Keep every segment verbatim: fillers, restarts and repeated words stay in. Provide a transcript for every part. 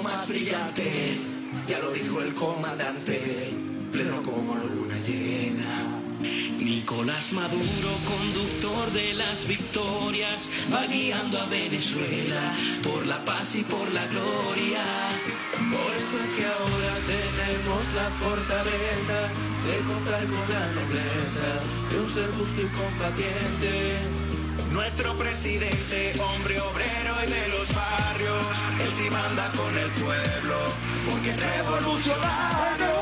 futuro más brillante, ya lo dijo el comandante, pleno como luna llena. Nicolás Maduro, conductor de las victorias, va guiando a Venezuela por la paz y por la gloria. Por eso es que ahora tenemos la fortaleza de contar con la nobleza de un ser justo y combatiente. Nuestro presidente, hombre obrero y de los barrios, él sí manda con el pueblo, porque es revolucionario.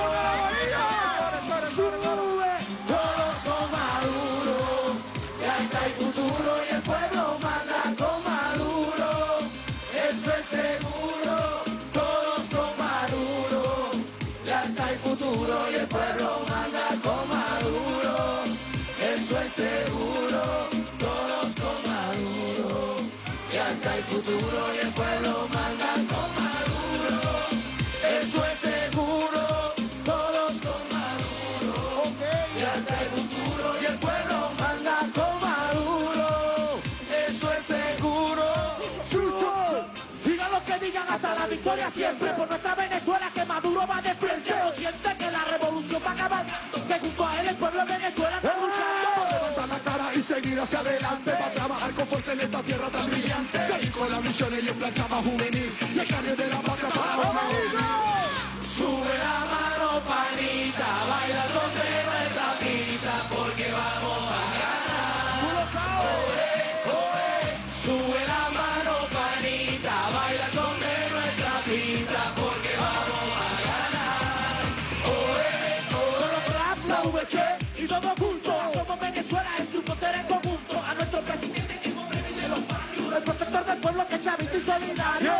Todos con Maduro, ya está el futuro y el pueblo manda con Maduro, eso es seguro. Todos con Maduro, ya está el futuro y el pueblo manda con Maduro, eso es seguro. Todos con Maduro, ya está el futuro y el pueblo manda con Maduro, eso es seguro. Todos con Maduro, ya está el futuro y el pueblo manda con Maduro, eso es seguro. Chucho, digan lo que digan, hasta la victoria siempre por nuestra Venezuela, que Maduro va de frente. No siente que la revolución va acabando, que junto a él el pueblo de Venezuela está luchando. Levantar la cara y seguir hacia adelante, para trabajar con fuerza en esta tierra tan brillante. Seguir con las misiones y en plancha más juvenil, y el cambio de la patria para juvenil. Sube la mano, panita, baila sobre nuestra pista, porque vamos a ganar. Oe, oe. Sube la mano, panita, baila sobre nuestra pista, porque vamos a ganar. Oe, oe. La V H y todos juntos, somos Venezuela, el triunfo será en conjunto. A nuestro presidente que hombre de los barrios, el protector del pueblo que es chavista y solidario.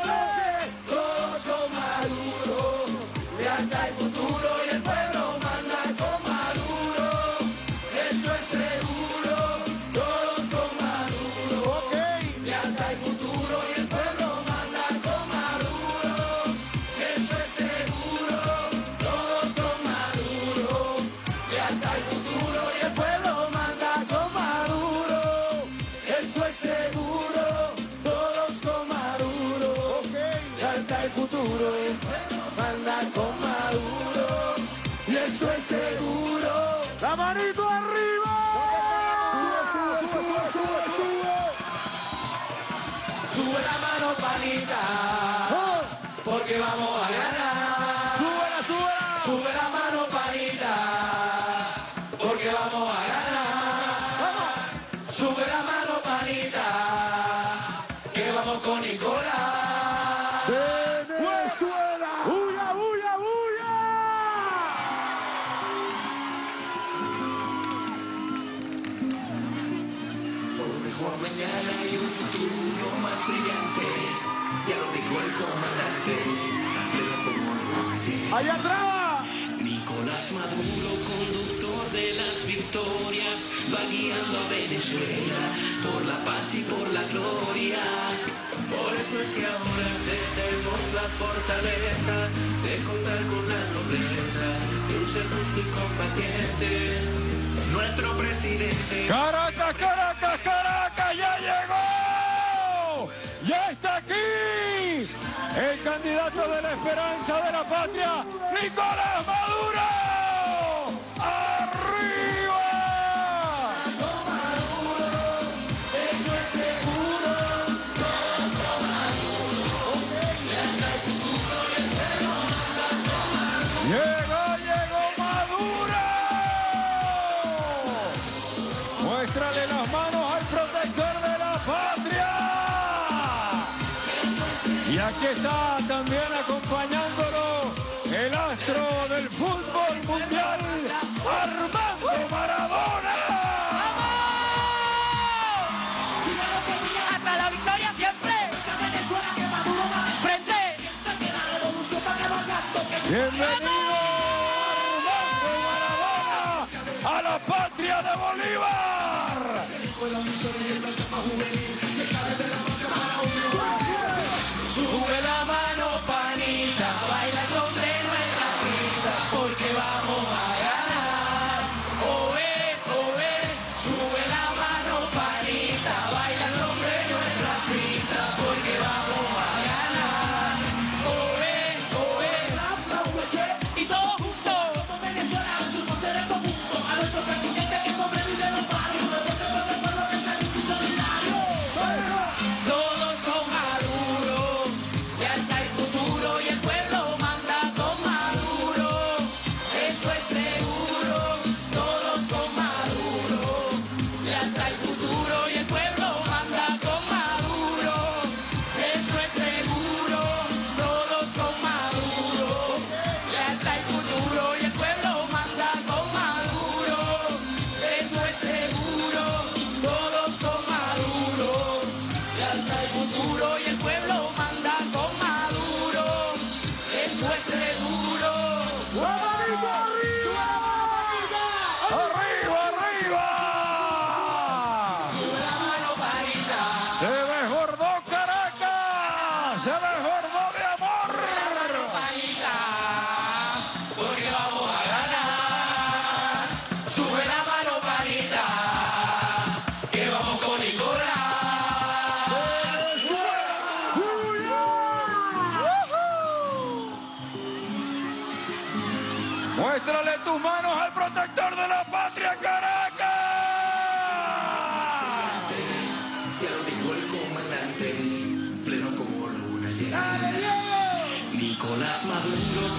Todos con Maduro, hasta el futuro y el pueblo manda con Maduro, eso es seguro. Todos con Maduro, y hasta el futuro y el pueblo manda con Maduro, eso es seguro. Todos con Maduro, y hasta el futuro y el pueblo manda con Maduro, eso es seguro. Todos con Maduro, y hasta el futuro y el pueblo manda con Maduro, y eso es seguro. La manito arriba. Sube, sube, sube, sube, sube. Sube la mano, panita, porque vamos a ganar. Súbela, súbela. Sube la mano, panita, porque vamos a ganar. Sube la mano, panita, que vamos con Nicolás. Venezuela. ¡Huya, huya, huya! Por un mejor mañana y un futuro más brillante, ya lo dijo el comandante, pleno como luna llena. Allá atrás. Nicolás Maduro, conductor de las victorias, va guiando a Venezuela por la paz y por la gloria. Por eso es que ahora tenemos la fortaleza de contar con la nobleza de un ser justo y combatiente. Nuestro presidente. Caracas, Caracas, Caracas, ya llegó. Ya está aquí el candidato de la esperanza de la patria, Nicolás Maduro. ¡Arriba! Eso es seguro. Todos con Maduro, y hasta el futuro y el pueblo manda con Maduro. Llegó, llegó Maduro. Muéstrale las manos al protector de la patria. Y aquí está también acompañándolo el astro del fútbol mundial, Armando Maradona. Hasta la victoria siempre. Venezuela que Maduro va de frente. Que la revolución va acabando. Bienvenido Armando Maradona a la patria de Bolívar. Sube la mano, panita, baila sobre nuestra pista, porque vamos a ganar. Oe, oe, sube la mano, panita, baila sobre nuestra pista, porque vamos a ganar.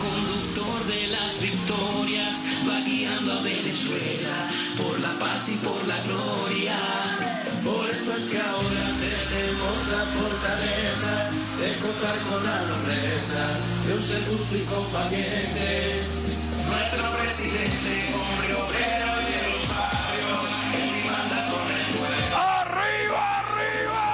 conductor de las victorias, va guiando a Venezuela por la paz y por la gloria. Por eso es que ahora tenemos la fortaleza de contar con la nobleza de un ser justo y compañero. Nuestro presidente, hombre obrero y de los barrios, él sí manda con el pueblo. ¡Arriba, arriba!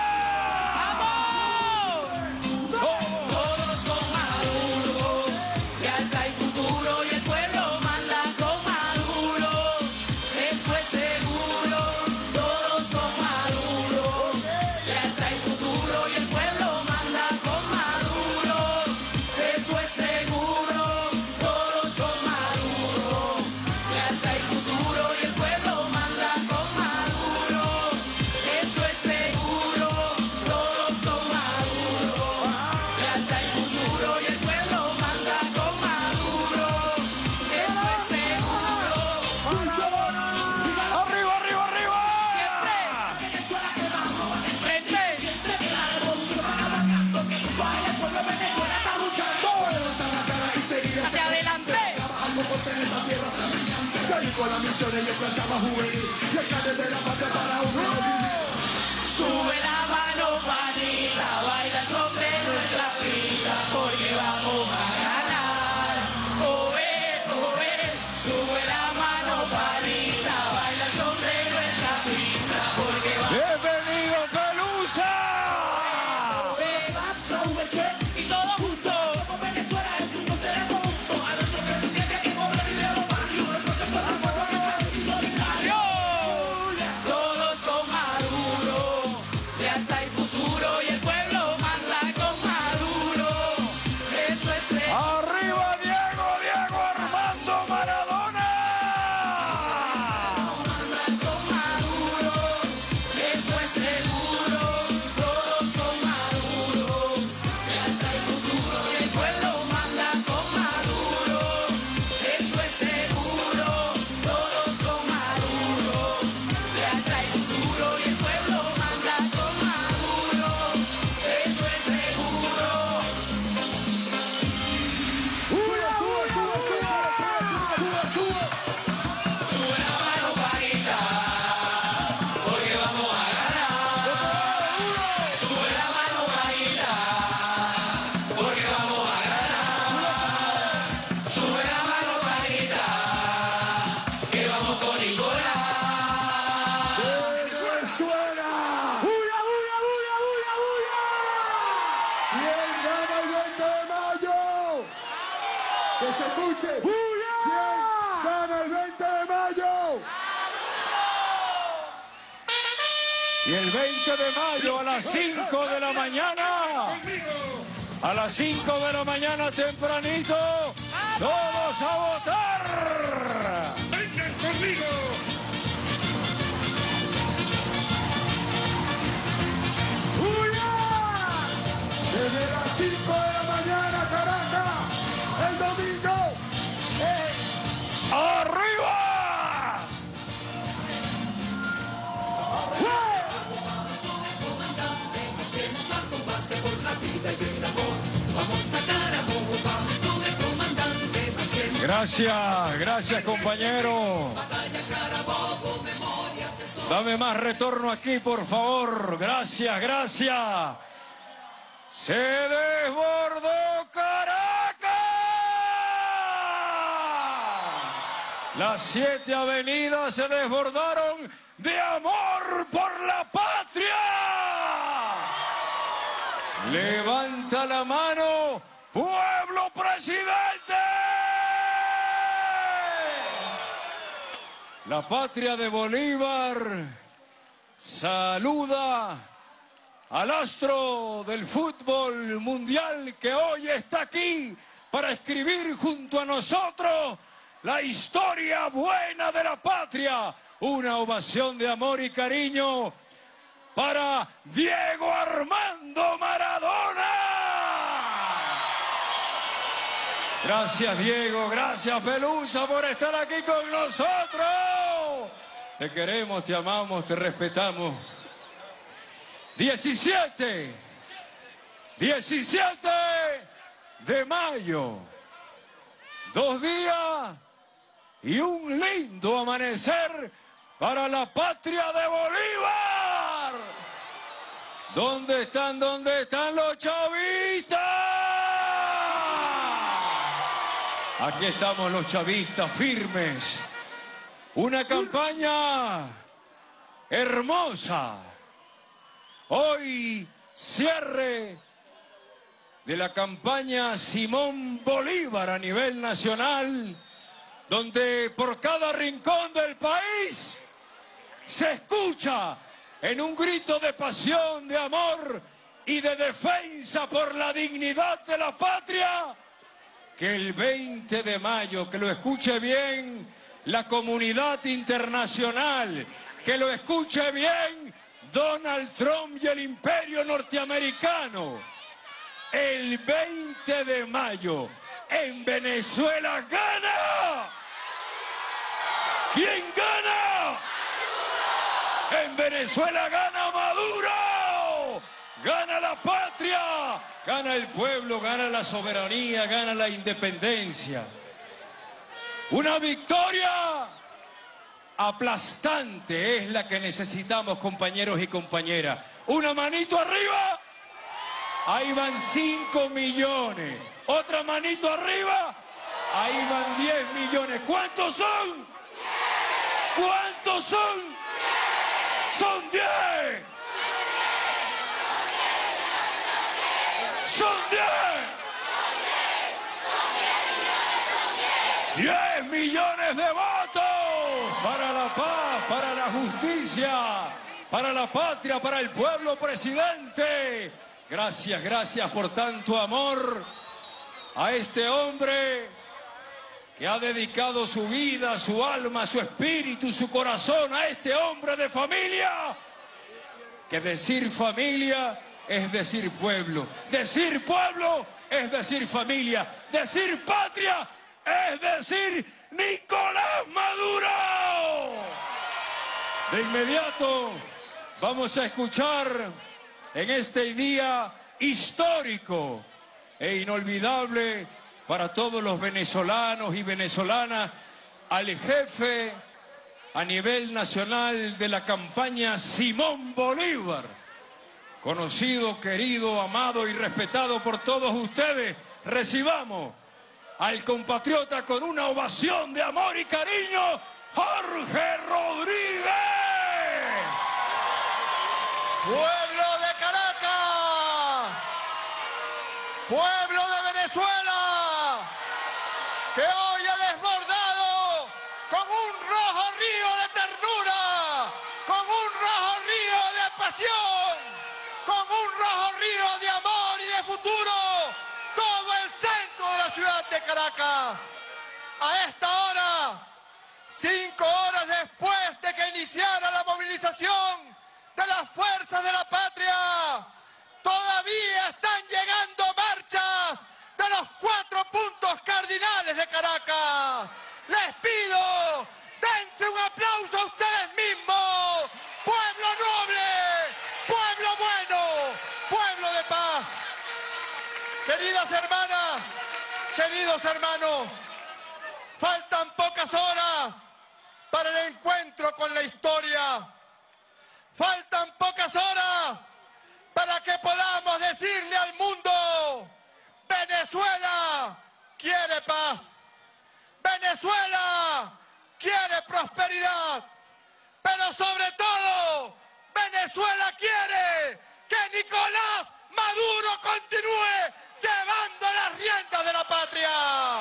¡Vamos! Todos con Maduro, lealtad y futuro, y el pueblo manda con Maduro. Eso es seguro. Todos con Maduro, lealtad y futuro, y el pueblo manda con Maduro. Eso es seguro. Todos con Maduro, lealtad y futuro, y el pueblo manda con Maduro. Eso es seguro. Todos con Maduro, lealtad y futuro, y el pueblo manda con Maduro. Eso es seguro. ¡Arriba, arriba, arriba! Frente. Levantar la cara y seguir Hacia adelante. trabajando por tener esta tierra tan brillante. Seguir con las misiones y el plan llama juvenil. Y el carne de la patria para un vivir. Sube la mano, panita, baila sobre nuestra vida, porque vamos a ganar. Oe, oe, sube la mano, panita, baila sobre nuestra vida, porque vamos ¡Bienvenido, Pelusa! a ganar. Y todos juntos. Somos Venezuela, el triunfo será conjunto. A nuestro presidente que cobra dinero los barrios, el protector del pueblo y solidario. Todos con Maduro, lealtad y futuro, y el pueblo manda con Maduro. Eso es seguro. ¡Arriba, Diego, Diego Armando Maradona! Manda con Maduro. Eso es seguro. Todos con Maduro, lealtad y futuro, y el pueblo manda con Maduro. Eso es seguro. Todos con Maduro, lealtad y futuro, y el pueblo manda con Maduro. Eso es seguro. Sube, sube, sube, sube. Sube, sube. Sube la mano, panita, porque vamos a ganar. Sube la mano, panita, porque vamos a ganar. Sube la mano, panita, que vamos con Nicolás. Venezuela. ¡Bulla, bulla, bulla, bulla, bulla! ¿Quién gana el veinte de mayo? Que se escuche. ¿Quién gana el veinte de mayo? Y el veinte de mayo a las cinco de la mañana, a las cinco de la mañana tempranito, todos a votar. ¡Vengan conmigo! Desde las cinco de la mañana, Caracas, el domingo. ¡Arriba! Gracias, gracias compañero. Dame más retorno aquí, por favor. Gracias, gracias. Se desbordó Caracas. Las siete avenidas se desbordaron de amor por la patria. Levanta la mano, pueblo presidente. La patria de Bolívar saluda al astro del fútbol mundial que hoy está aquí para escribir junto a nosotros la historia buena de la patria. Una ovación de amor y cariño para Diego Armando Maradona. Gracias, Diego, gracias, Pelusa, por estar aquí con nosotros. Te queremos, te amamos, te respetamos. diecisiete, diecisiete de mayo, dos días y un lindo amanecer para la patria de Bolívar. ¿Dónde están, dónde están los chavistas? Aquí estamos los chavistas firmes. Una campaña hermosa. Hoy cierre de la campaña Simón Bolívar a nivel nacional, donde por cada rincón del país se escucha en un grito de pasión, de amor y de defensa por la dignidad de la patria, que el veinte de mayo, que lo escuche bien la comunidad internacional, que lo escuche bien Donald Trump y el imperio norteamericano, el veinte de mayo en Venezuela gana. ¿Quién gana? En Venezuela gana Maduro, gana la patria, gana el pueblo, gana la soberanía, gana la independencia. Una victoria aplastante es la que necesitamos, compañeros y compañeras. Una manito arriba, ahí van cinco millones. Otra manito arriba, ahí van diez millones. ¿Cuántos son? ¿Cuántos son? ¡Son diez! ¡Son diez! ¡Diez millones de votos! Para la paz, para la justicia, para la patria, para el pueblo, presidente. Gracias, gracias por tanto amor a este hombre que ha dedicado su vida, su alma, su espíritu, su corazón a este hombre de familia, que decir familia es decir pueblo, decir pueblo es decir familia, decir patria es decir Nicolás Maduro. De inmediato vamos a escuchar en este día histórico e inolvidable para todos los venezolanos y venezolanas, al jefe a nivel nacional de la campaña Simón Bolívar, conocido, querido, amado y respetado por todos ustedes. Recibamos al compatriota con una ovación de amor y cariño, Jorge Rodríguez. Pueblo de Caracas, pueblo de Venezuela, que hoy ha desbordado con un rojo río de ternura, con un rojo río de pasión, con un rojo río de amor y de futuro, todo el centro de la ciudad de Caracas. A esta hora, cinco horas después de que iniciara la movilización de las fuerzas de la patria, todavía están llegando marchas de los cuatro puntos cardinales de Caracas. Les pido, dense un aplauso a ustedes mismos. Pueblo noble, pueblo bueno, pueblo de paz. Queridas hermanas, queridos hermanos, faltan pocas horas para el encuentro con la historia. Faltan pocas horas para que podamos decirle al mundo: Venezuela quiere paz, Venezuela quiere prosperidad, pero sobre todo Venezuela quiere que Nicolás Maduro continúe llevando las riendas de la patria.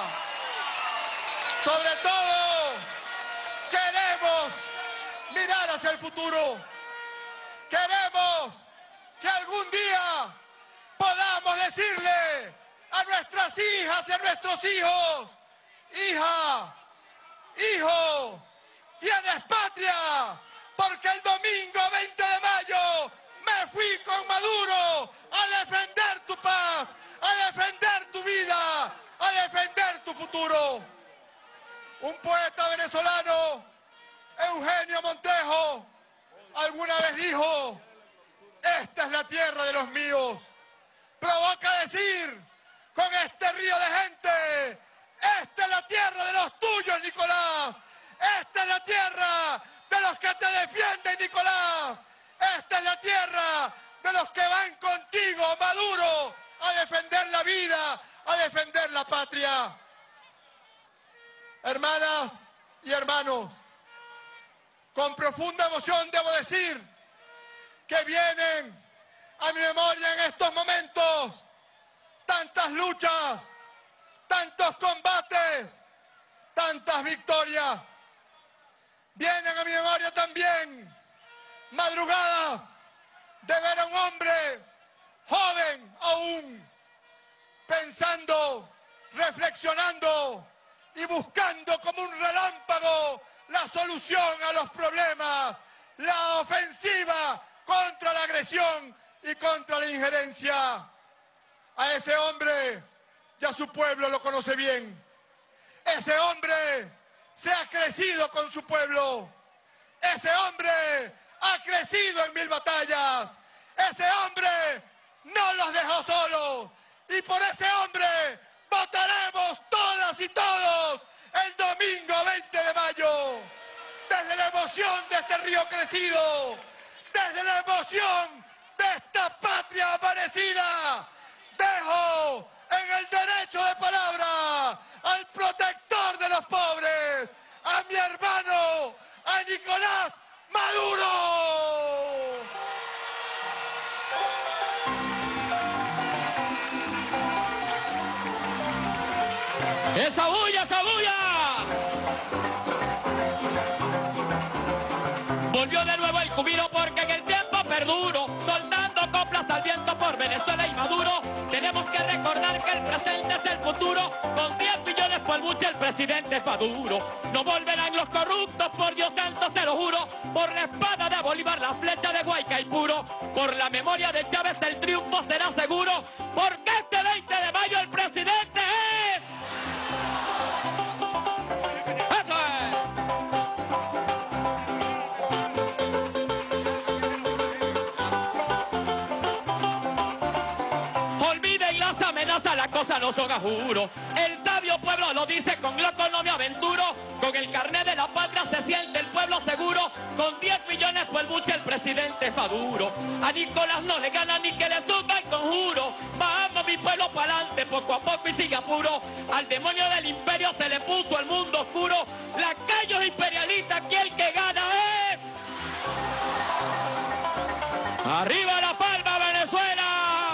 Sobre todo queremos mirar hacia el futuro. Queremos que algún día podamos decirle a nuestras hijas y a nuestros hijos: hija, hijo, tienes patria, porque el domingo veinte de mayo me fui con Maduro a defender tu paz, a defender tu vida, a defender tu futuro. Un poeta venezolano, Eugenio Montejo, alguna vez dijo: esta es la tierra de los míos. Provoca decir, con este río de gente, Esta es la tierra de los tuyos, Nicolás. Esta es la tierra de los que te defienden, Nicolás. Esta es la tierra de los que van contigo, Maduro, a defender la vida, a defender la patria. Hermanas y hermanos, con profunda emoción debo decir que vienen a mi memoria en estos momentos tantas luchas, tantos combates, tantas victorias. Vienen a mi memoria también madrugadas de ver a un hombre joven aún, pensando, reflexionando y buscando como un relámpago la solución a los problemas, la ofensiva contra la agresión y contra la injerencia. A ese hombre ya su pueblo lo conoce bien. Ese hombre se ha crecido con su pueblo. Ese hombre ha crecido en mil batallas. Ese hombre no los dejó solos. Y por ese hombre votaremos todas y todos el domingo veinte de mayo. Desde la emoción de este río crecido, desde la emoción de esta patria amanecida, dejo en el derecho de palabra al protector de los pobres, a mi hermano, a Nicolás Maduro. ¡Esa bulla, esa bulla! Volvió de nuevo el júbilo porque en el tiempo perduro, soltando coplas al viento por Venezuela y Maduro. Tenemos que recordar que el presente es el futuro. Con diez millones por buche el presidente es Maduro. No volverán los corruptos, por Dios santo se lo juro. Por la espada de Bolívar, la flecha de Guaycaipuro. Por la memoria de Chávez el triunfo será seguro. Porque este veinte de mayo el presidente es... ¡Eso es! Olviden las amenazas, las cosas no son a juro. El sabio pueblo lo dice, con loco no me aventuro. Con el carnet de la patria se siente el pueblo seguro. Con diez millones por el buche el presidente es Maduro. A Nicolás no le gana ni que le suba el conjuro. Vamos mi pueblo para adelante, poco a poco y sigue apuro. Al demonio del imperio se le puso el mundo oscuro. Lacayos imperialistas, aquí el que gana es... ¡Arriba la palma, Venezuela!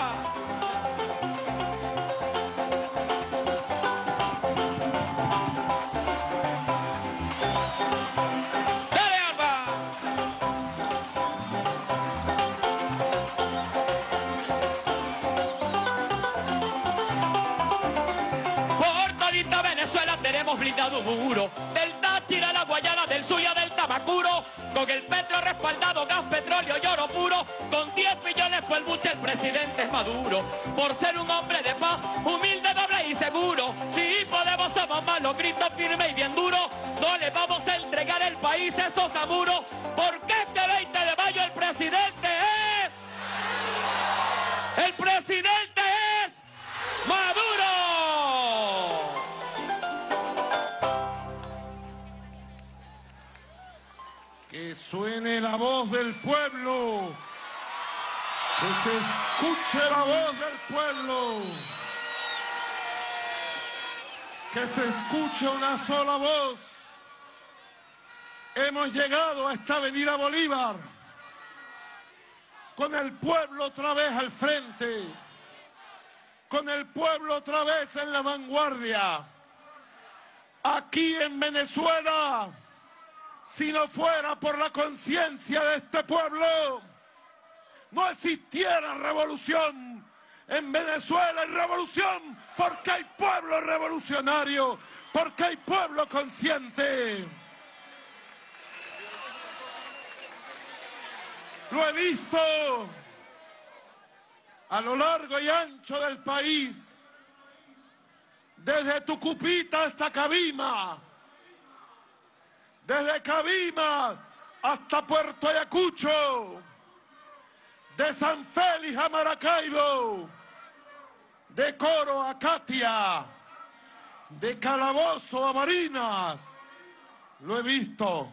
Venezuela tenemos blindado un muro, del Táchira a la Guayana, del Zulia, del Tamacuro, con el petro respaldado, gas, petróleo y oro puro, con diez millones por el buche el presidente es Maduro, por ser un hombre de paz, humilde, noble y seguro. Si podemos somos más, los gritos firmes y bien duros, no le vamos a entregar el país a esos amuros, porque este veinte de mayo el presidente es... ¡El presidente es Maduro! Que suene la voz del pueblo, que se escuche la voz del pueblo, que se escuche una sola voz. Hemos llegado a esta avenida Bolívar con el pueblo otra vez al frente, con el pueblo otra vez en la vanguardia. Aquí en Venezuela, si no fuera por la conciencia de este pueblo, no existiera revolución. En Venezuela hay revolución porque hay pueblo revolucionario, porque hay pueblo consciente. Lo he visto a lo largo y ancho del país, desde Tucupita hasta Cabima, desde Cabima hasta Puerto Ayacucho, de San Félix a Maracaibo, de Coro a Catia, de Calabozo a Barinas. Lo he visto.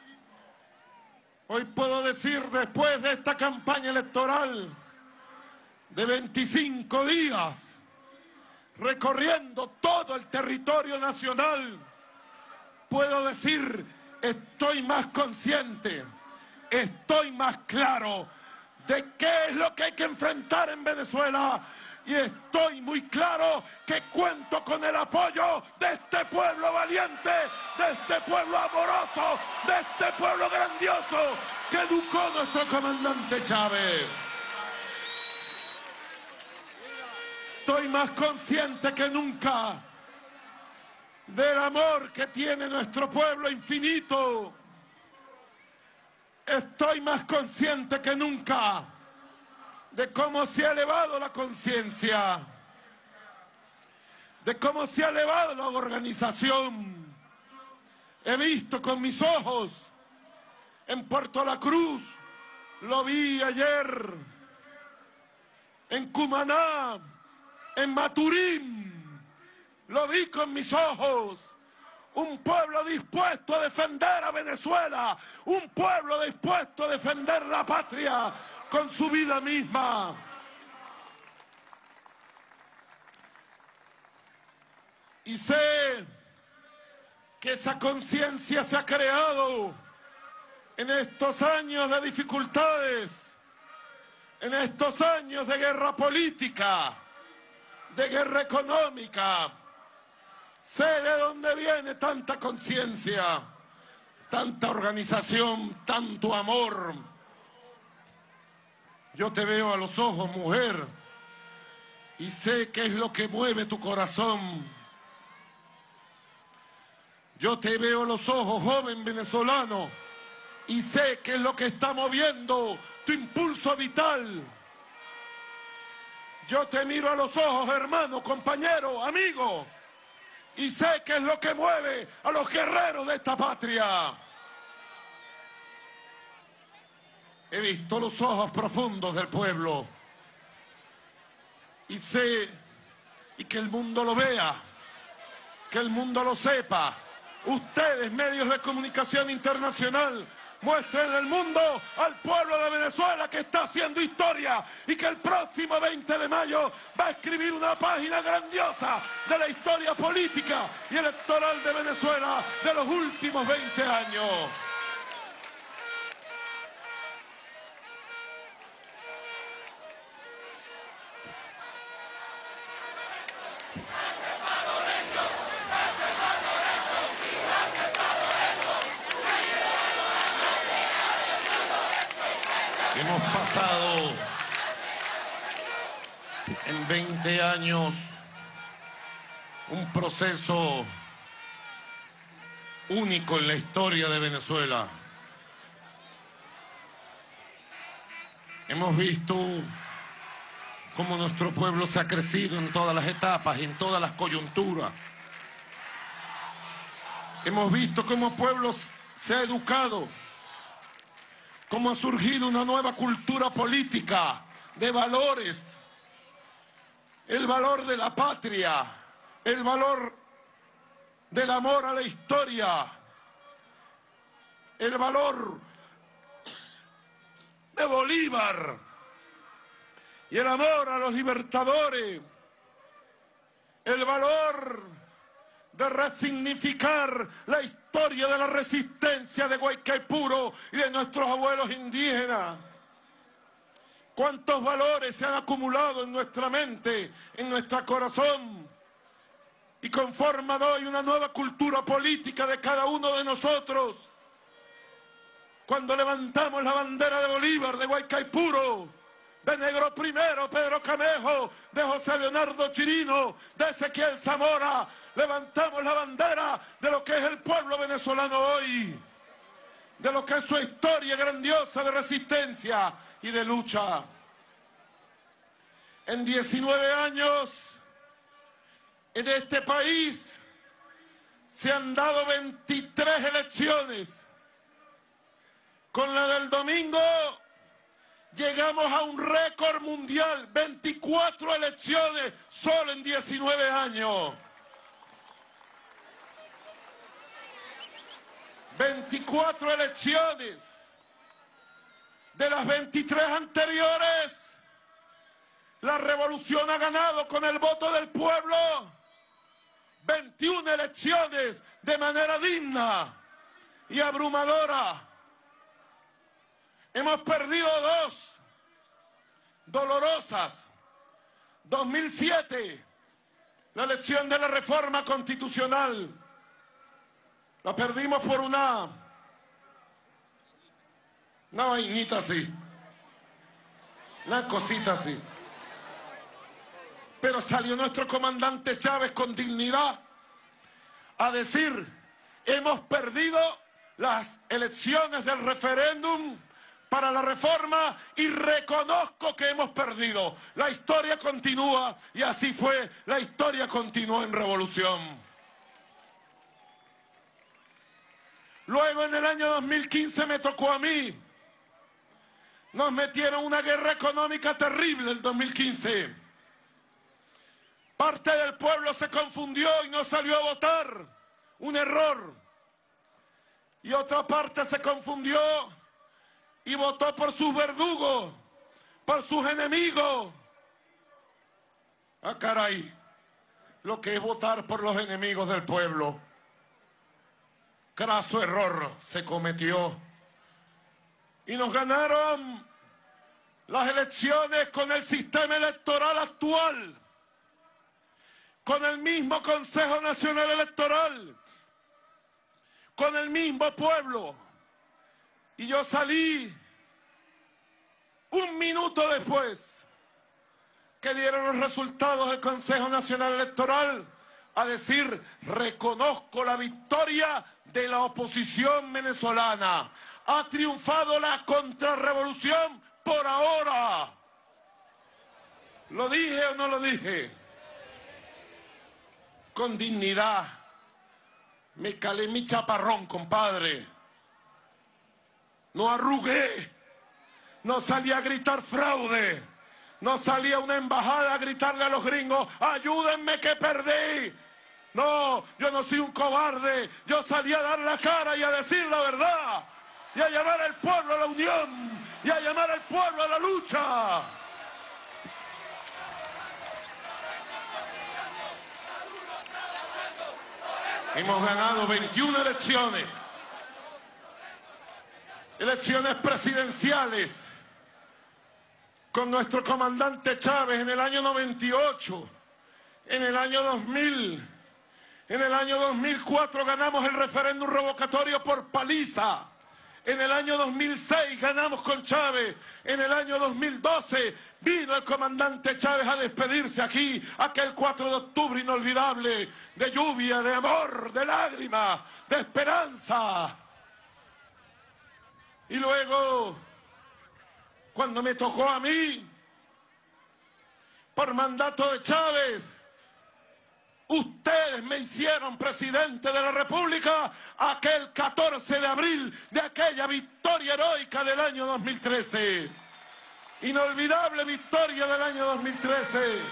Hoy puedo decir, después de esta campaña electoral de veinticinco días, recorriendo todo el territorio nacional, puedo decir, estoy más consciente, estoy más claro de qué es lo que hay que enfrentar en Venezuela, y estoy muy claro que cuento con el apoyo de este pueblo valiente, de este pueblo amoroso, de este pueblo grandioso que educó nuestro comandante Chávez. Estoy más consciente que nunca del amor que tiene nuestro pueblo infinito. Estoy más consciente que nunca de cómo se ha elevado la conciencia, de cómo se ha elevado la organización. He visto con mis ojos en Puerto La Cruz, lo vi ayer, en Cumaná, en Maturín, lo vi con mis ojos. Un pueblo dispuesto a defender a Venezuela, un pueblo dispuesto a defender la patria con su vida misma. Y sé que esa conciencia se ha creado en estos años de dificultades, en estos años de guerra política, de guerra económica. Sé de dónde viene tanta conciencia, tanta organización, tanto amor. Yo te veo a los ojos, mujer, y sé qué es lo que mueve tu corazón. Yo te veo a los ojos, joven venezolano, y sé qué es lo que está moviendo tu impulso vital. Yo te miro a los ojos, hermano, compañero, amigo, y sé qué es lo que mueve a los guerreros de esta patria. He visto los ojos profundos del pueblo y sé, y que el mundo lo vea, que el mundo lo sepa. Ustedes, medios de comunicación internacional, muestren al mundo, al pueblo de Venezuela que está haciendo historia y que el próximo veinte de mayo va a escribir una página grandiosa de la historia política y electoral de Venezuela de los últimos veinte años. Hemos pasado en veinte años un proceso único en la historia de Venezuela. Hemos visto cómo nuestro pueblo se ha crecido en todas las etapas, en todas las coyunturas. Hemos visto cómo el pueblo se ha educado, cómo ha surgido una nueva cultura política de valores, el valor de la patria, el valor del amor a la historia, el valor de Bolívar y el amor a los libertadores, el valor de resignificar la historia de la resistencia de Guaycaipuro y de nuestros abuelos indígenas. Cuántos valores se han acumulado en nuestra mente, en nuestro corazón, y conforman hoy una nueva cultura política de cada uno de nosotros. Cuando levantamos la bandera de Bolívar, de Guaycaipuro, de Negro Primero, Pedro Camejo, de José Leonardo Chirino, de Ezequiel Zamora, levantamos la bandera de lo que es el pueblo venezolano hoy, de lo que es su historia grandiosa de resistencia y de lucha. En diecinueve años, en este país, se han dado veintitrés elecciones. Con la del domingo, llegamos a un récord mundial, veinticuatro elecciones solo en diecinueve años. veinticuatro elecciones. De las veintitrés anteriores, la revolución ha ganado con el voto del pueblo veintiuna elecciones de manera digna y abrumadora. Hemos perdido dos dolorosas. dos mil siete, la elección de la reforma constitucional. La perdimos por una, una vainita así, una cosita así. Pero salió nuestro comandante Chávez con dignidad a decir: hemos perdido las elecciones del referéndum para la reforma y reconozco que hemos perdido. La historia continúa, y así fue. La historia continuó en revolución. Luego, en el año dos mil quince, me tocó a mí. Nos metieron una guerra económica terrible el dos mil quince. Parte del pueblo se confundió y no salió a votar. Un error. Y otra parte se confundió y votó por sus verdugos, por sus enemigos. Ah, caray, lo que es votar por los enemigos del pueblo. Craso error se cometió. Y nos ganaron las elecciones con el sistema electoral actual, con el mismo Consejo Nacional Electoral, con el mismo pueblo. Y yo salí un minuto después que dieron los resultados del Consejo Nacional Electoral a decir: reconozco la victoria de la oposición venezolana. Ha triunfado la contrarrevolución por ahora. ¿Lo dije o no lo dije? Con dignidad. Me calé mi chaparrón, compadre. No arrugué. No salí a gritar fraude. No salí a una embajada a gritarle a los gringos: ayúdenme que perdí. No, yo no soy un cobarde. Yo salí a dar la cara y a decir la verdad. Y a llamar al pueblo a la unión. Y a llamar al pueblo a la lucha. Hemos ganado veintiuna elecciones. Elecciones presidenciales. Con nuestro comandante Chávez en el año noventa y ocho. En el año dos mil. En el año dos mil cuatro ganamos el referéndum revocatorio por paliza. En el año dos mil seis ganamos con Chávez. En el año dos mil doce vino el comandante Chávez a despedirse aquí, aquel cuatro de octubre inolvidable, de lluvia, de amor, de lágrimas, de esperanza. Y luego, cuando me tocó a mí, por mandato de Chávez, ustedes me hicieron presidente de la República aquel catorce de abril de aquella victoria heroica del año dos mil trece. Inolvidable victoria del año dos mil trece.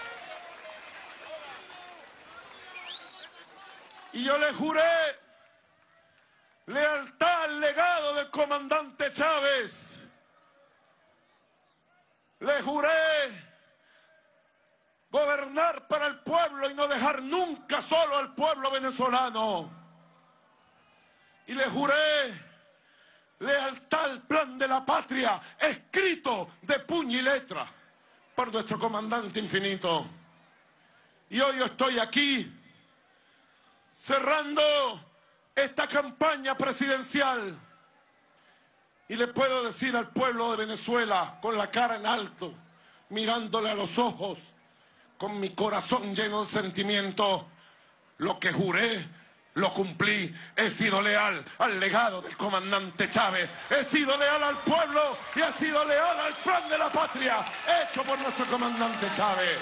Y yo le juré lealtad al legado del comandante Chávez. Le juré gobernar para el pueblo y no dejar nunca solo al pueblo venezolano. Y le juré lealtad al plan de la patria, escrito de puño y letra por nuestro comandante infinito. Y hoy yo estoy aquí, cerrando esta campaña presidencial. Y le puedo decir al pueblo de Venezuela, con la cara en alto, mirándole a los ojos, con mi corazón lleno de sentimiento: lo que juré, lo cumplí. He sido leal al legado del comandante Chávez. He sido leal al pueblo y he sido leal al plan de la patria hecho por nuestro comandante Chávez.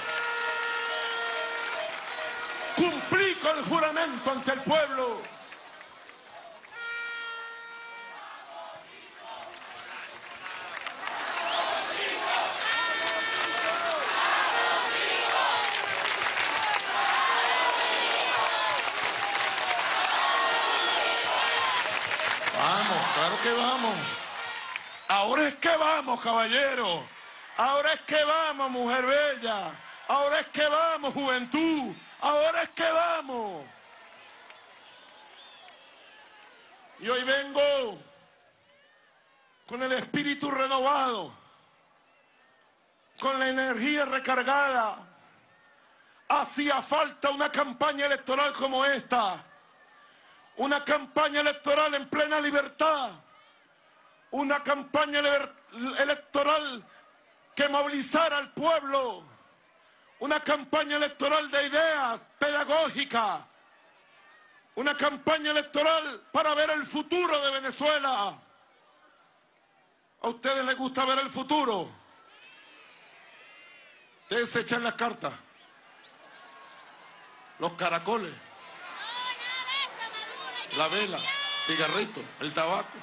Cumplí con el juramento ante el pueblo. Ahora es que vamos, caballero. Ahora es que vamos, mujer bella. Ahora es que vamos, juventud. Ahora es que vamos. Y hoy vengo con el espíritu renovado, con la energía recargada. Hacía falta una campaña electoral como esta. Una campaña electoral en plena libertad. Una campaña electoral que movilizara al pueblo. Una campaña electoral de ideas pedagógicas. Una campaña electoral para ver el futuro de Venezuela. ¿A ustedes les gusta ver el futuro? Ustedes se echan las cartas. Los caracoles. La vela, cigarrito, el tabaco.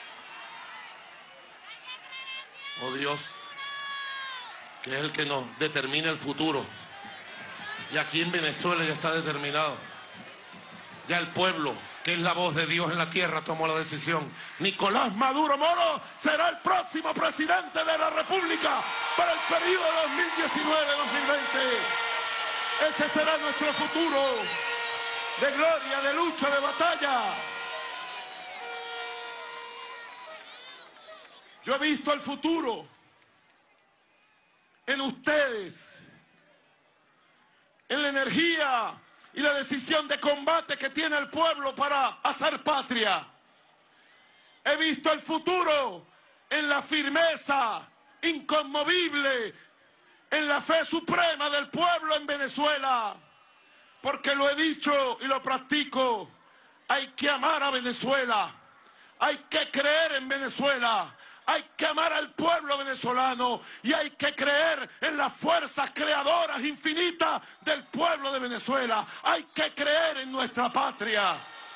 Oh Dios, que es el que nos determina el futuro. Y aquí en Venezuela ya está determinado. Ya el pueblo, que es la voz de Dios en la tierra, tomó la decisión. Nicolás Maduro Moro será el próximo presidente de la República para el periodo dos mil diecinueve dos mil veinte. Ese será nuestro futuro de gloria, de lucha, de batalla. Yo he visto el futuro en ustedes, en la energía y la decisión de combate que tiene el pueblo para hacer patria. He visto el futuro en la firmeza inconmovible, en la fe suprema del pueblo en Venezuela. Porque lo he dicho y lo practico, hay que amar a Venezuela, hay que creer en Venezuela, hay que amar al pueblo venezolano y hay que creer en las fuerzas creadoras infinitas del pueblo de Venezuela. Hay que creer en nuestra patria.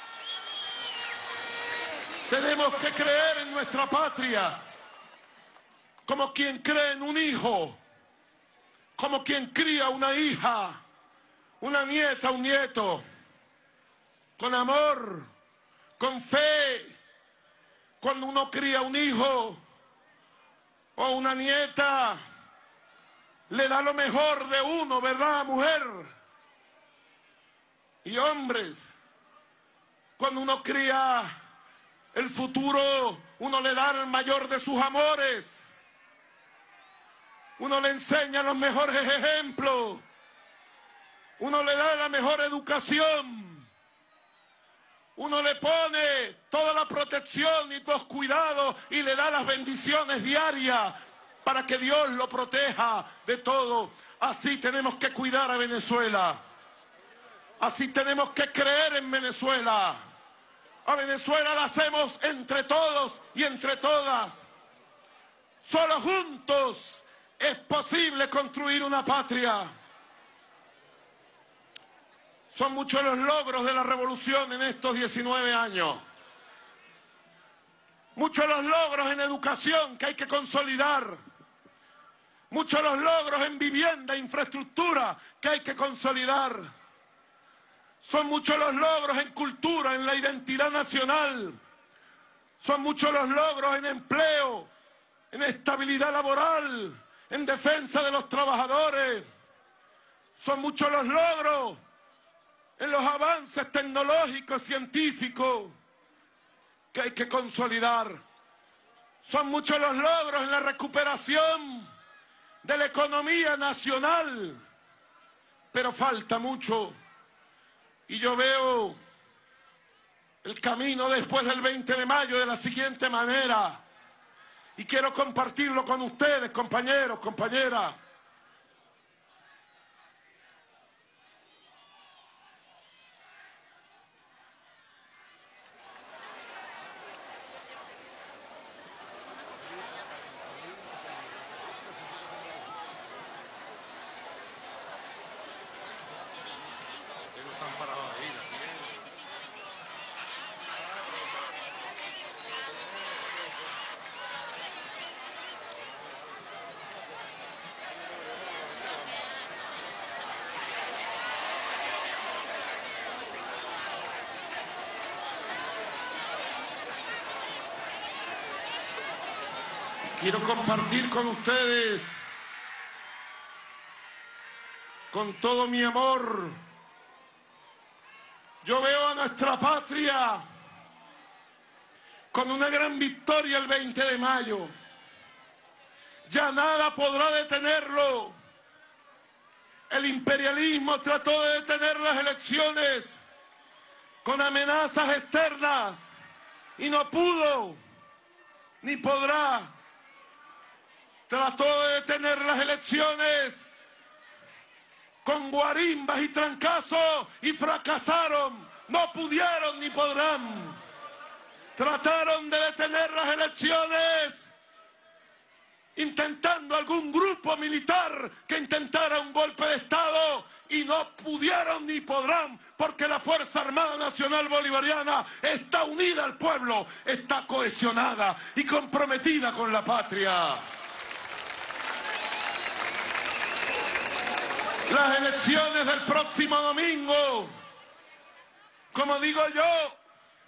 Tenemos que creer en nuestra patria como quien cree en un hijo, como quien cría una hija, una nieta, un nieto, con amor, con fe. Cuando uno cría un hijo o una nieta, le da lo mejor de uno, ¿verdad, mujer? Y hombres, cuando uno cría el futuro, uno le da el mayor de sus amores. Uno le enseña los mejores ejemplos. Uno le da la mejor educación. Uno le pone toda la protección y los cuidados y le da las bendiciones diarias para que Dios lo proteja de todo. Así tenemos que cuidar a Venezuela. Así tenemos que creer en Venezuela. A Venezuela la hacemos entre todos y entre todas. Solo juntos es posible construir una patria. Son muchos los logros de la revolución en estos diecinueve años. Muchos los logros en educación que hay que consolidar. Muchos los logros en vivienda, infraestructura que hay que consolidar. Son muchos los logros en cultura, en la identidad nacional. Son muchos los logros en empleo, en estabilidad laboral, en defensa de los trabajadores. Son muchos los logros en los avances tecnológicos, científicos, que hay que consolidar. Son muchos los logros en la recuperación de la economía nacional, pero falta mucho. Y yo veo el camino después del veinte de mayo de la siguiente manera, y quiero compartirlo con ustedes, compañeros, compañeras. Quiero compartir con ustedes, con todo mi amor, yo veo a nuestra patria con una gran victoria el veinte de mayo. Ya nada podrá detenerlo. El imperialismo trató de detener las elecciones con amenazas externas y no pudo, ni podrá. Trató de detener las elecciones con guarimbas y trancazos y fracasaron. No pudieron ni podrán. Trataron de detener las elecciones intentando algún grupo militar que intentara un golpe de Estado y no pudieron ni podrán, porque la Fuerza Armada Nacional Bolivariana está unida al pueblo, está cohesionada y comprometida con la patria. Las elecciones del próximo domingo, como digo yo,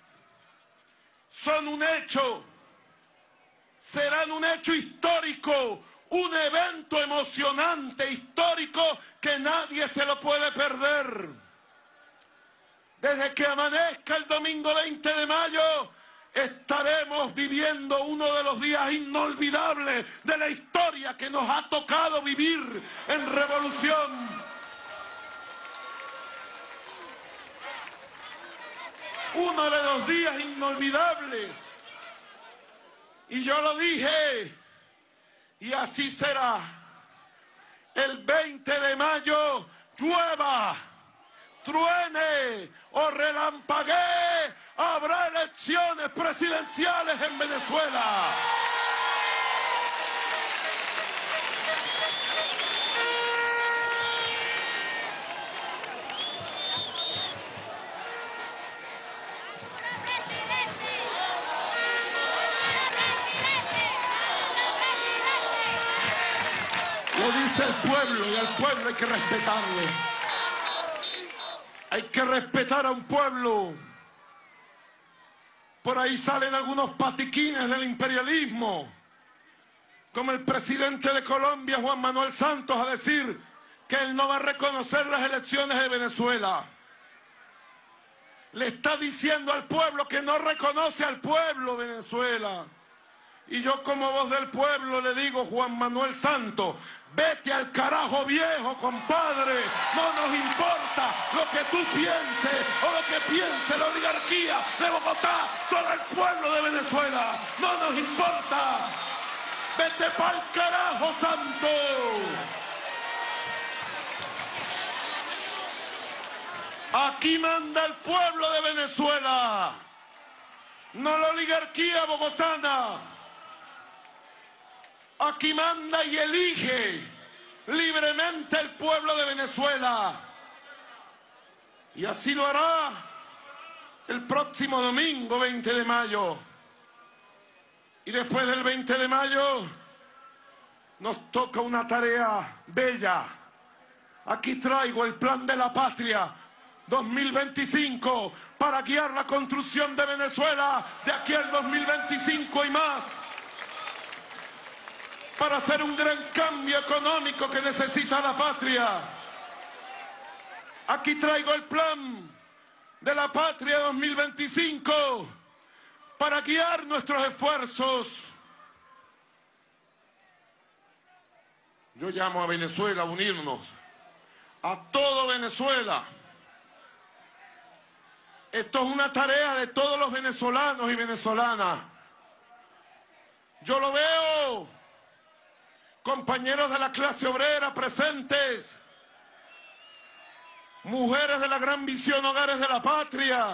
son un hecho. Serán un hecho histórico, un evento emocionante, histórico, que nadie se lo puede perder. Desde que amanezca el domingo veinte de mayo, estaremos viviendo uno de los días inolvidables de la historia que nos ha tocado vivir en revolución. Uno de los días inolvidables. Y yo lo dije, y así será. El veinte de mayo, llueva, truene o relampaguee, habrá elecciones presidenciales en Venezuela. Lo dice el pueblo, y al pueblo hay que respetarlo. Hay que respetar a un pueblo. Por ahí salen algunos patiquines del imperialismo, como el presidente de Colombia, Juan Manuel Santos, a decir que él no va a reconocer las elecciones de Venezuela. Le está diciendo al pueblo que no reconoce al pueblo Venezuela. Y yo, como voz del pueblo, le digo, Juan Manuel Santos, vete al carajo viejo, compadre. No nos importa lo que tú pienses o lo que piense la oligarquía de Bogotá sobre el pueblo de Venezuela. No nos importa. Vete pa'l carajo, Santo. Aquí manda el pueblo de Venezuela, no la oligarquía bogotana. Aquí manda y elige libremente el pueblo de Venezuela. Y así lo hará el próximo domingo veinte de mayo. Y después del veinte de mayo nos toca una tarea bella. Aquí traigo el plan de la patria dos mil veinticinco para guiar la construcción de Venezuela de aquí al dos mil veinticinco y más. Para hacer un gran cambio económico que necesita la patria. Aquí traigo el plan de la patria dos mil veinticinco para guiar nuestros esfuerzos. Yo llamo a Venezuela a unirnos, a todo Venezuela. Esto es una tarea de todos los venezolanos y venezolanas. Yo lo veo. Compañeros de la clase obrera presentes, mujeres de la gran visión Hogares de la Patria,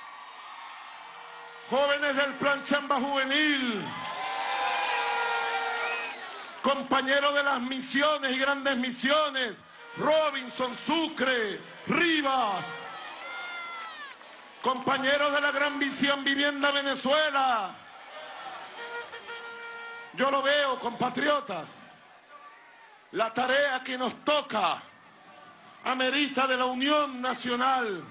jóvenes del Plan Chamba Juvenil, compañeros de las misiones y grandes misiones, Robinson, Sucre, Rivas, compañeros de la gran visión Vivienda Venezuela. Yo lo veo, compatriotas. La tarea que nos toca amerita de la unión nacional,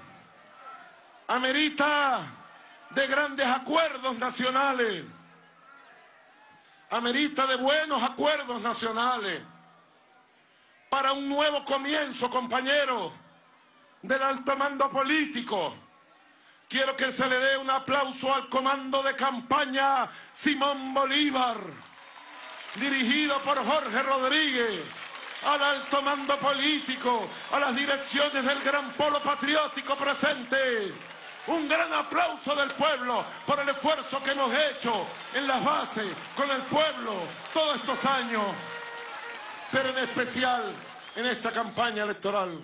amerita de grandes acuerdos nacionales, amerita de buenos acuerdos nacionales para un nuevo comienzo, compañeros, del alto mando político. Quiero que se le dé un aplauso al comando de campaña Simón Bolívar, dirigido por Jorge Rodríguez, al alto mando político, a las direcciones del gran polo patriótico presente. Un gran aplauso del pueblo por el esfuerzo que hemos hecho en las bases, con el pueblo, todos estos años, pero en especial en esta campaña electoral.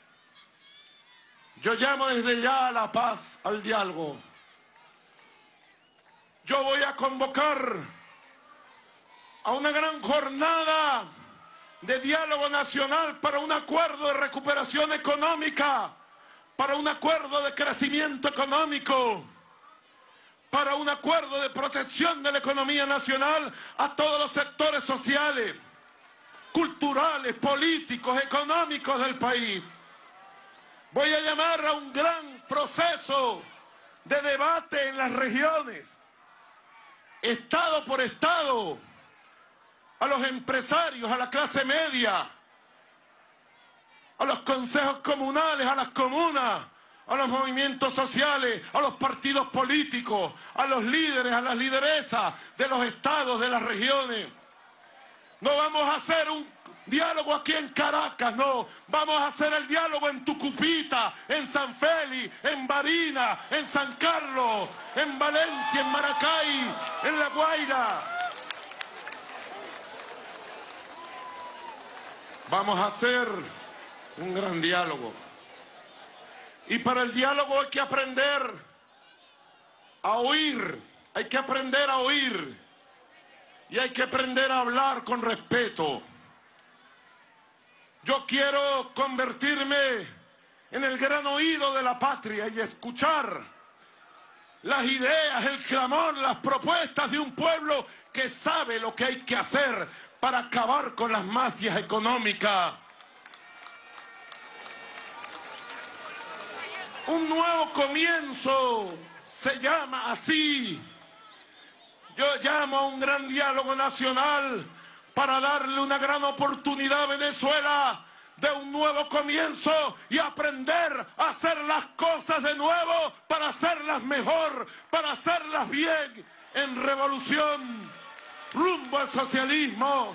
Yo llamo desde ya a la paz, al diálogo. Yo voy a convocar a una gran jornada de diálogo nacional para un acuerdo de recuperación económica, para un acuerdo de crecimiento económico, para un acuerdo de protección de la economía nacional a todos los sectores sociales, culturales, políticos, económicos del país. Voy a llamar a un gran proceso de debate en las regiones, estado por estado, a los empresarios, a la clase media, a los consejos comunales, a las comunas, a los movimientos sociales, a los partidos políticos, a los líderes, a las lideresas de los estados, de las regiones. No vamos a hacer un diálogo aquí en Caracas, no. Vamos a hacer el diálogo en Tucupita, en San Félix, en Barinas, en San Carlos, en Valencia, en Maracay, en La Guaira. Vamos a hacer un gran diálogo. Y para el diálogo hay que aprender a oír, hay que aprender a oír y hay que aprender a hablar con respeto. Yo quiero convertirme en el gran oído de la patria y escuchar las ideas, el clamor, las propuestas de un pueblo que sabe lo que hay que hacer para acabar con las mafias económicas. Un nuevo comienzo se llama así. Yo llamo a un gran diálogo nacional para darle una gran oportunidad a Venezuela de un nuevo comienzo y aprender a hacer las cosas de nuevo para hacerlas mejor, para hacerlas bien, en revolución, rumbo al socialismo.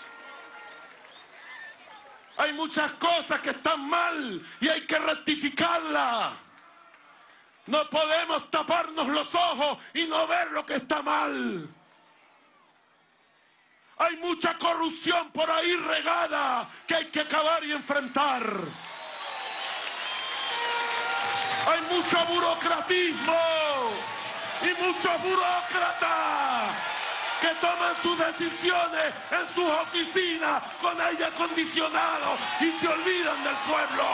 Hay muchas cosas que están mal y hay que rectificarlas. No podemos taparnos los ojos y no ver lo que está mal. Hay mucha corrupción por ahí regada que hay que acabar y enfrentar. Hay mucho burocratismo y muchos burócratas que toman sus decisiones en sus oficinas con aire acondicionado y se olvidan del pueblo.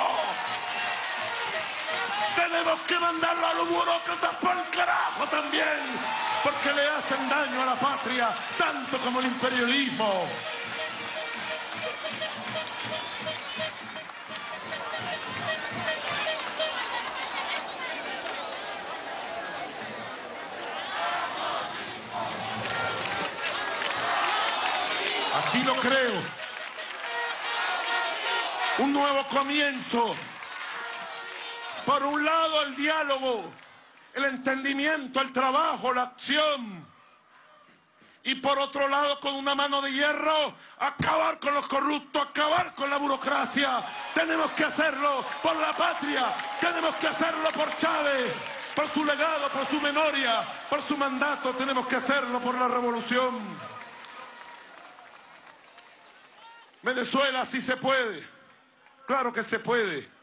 Tenemos que mandarlo a los burócratas por el carajo también, porque le hacen daño a la patria, tanto como el imperialismo. Así lo creo. Un nuevo comienzo. Por un lado, el diálogo, el entendimiento, el trabajo, la acción. Y por otro lado, con una mano de hierro, acabar con los corruptos, acabar con la burocracia. Tenemos que hacerlo por la patria, tenemos que hacerlo por Chávez, por su legado, por su memoria, por su mandato. Tenemos que hacerlo por la revolución. Venezuela sí se puede, claro que se puede.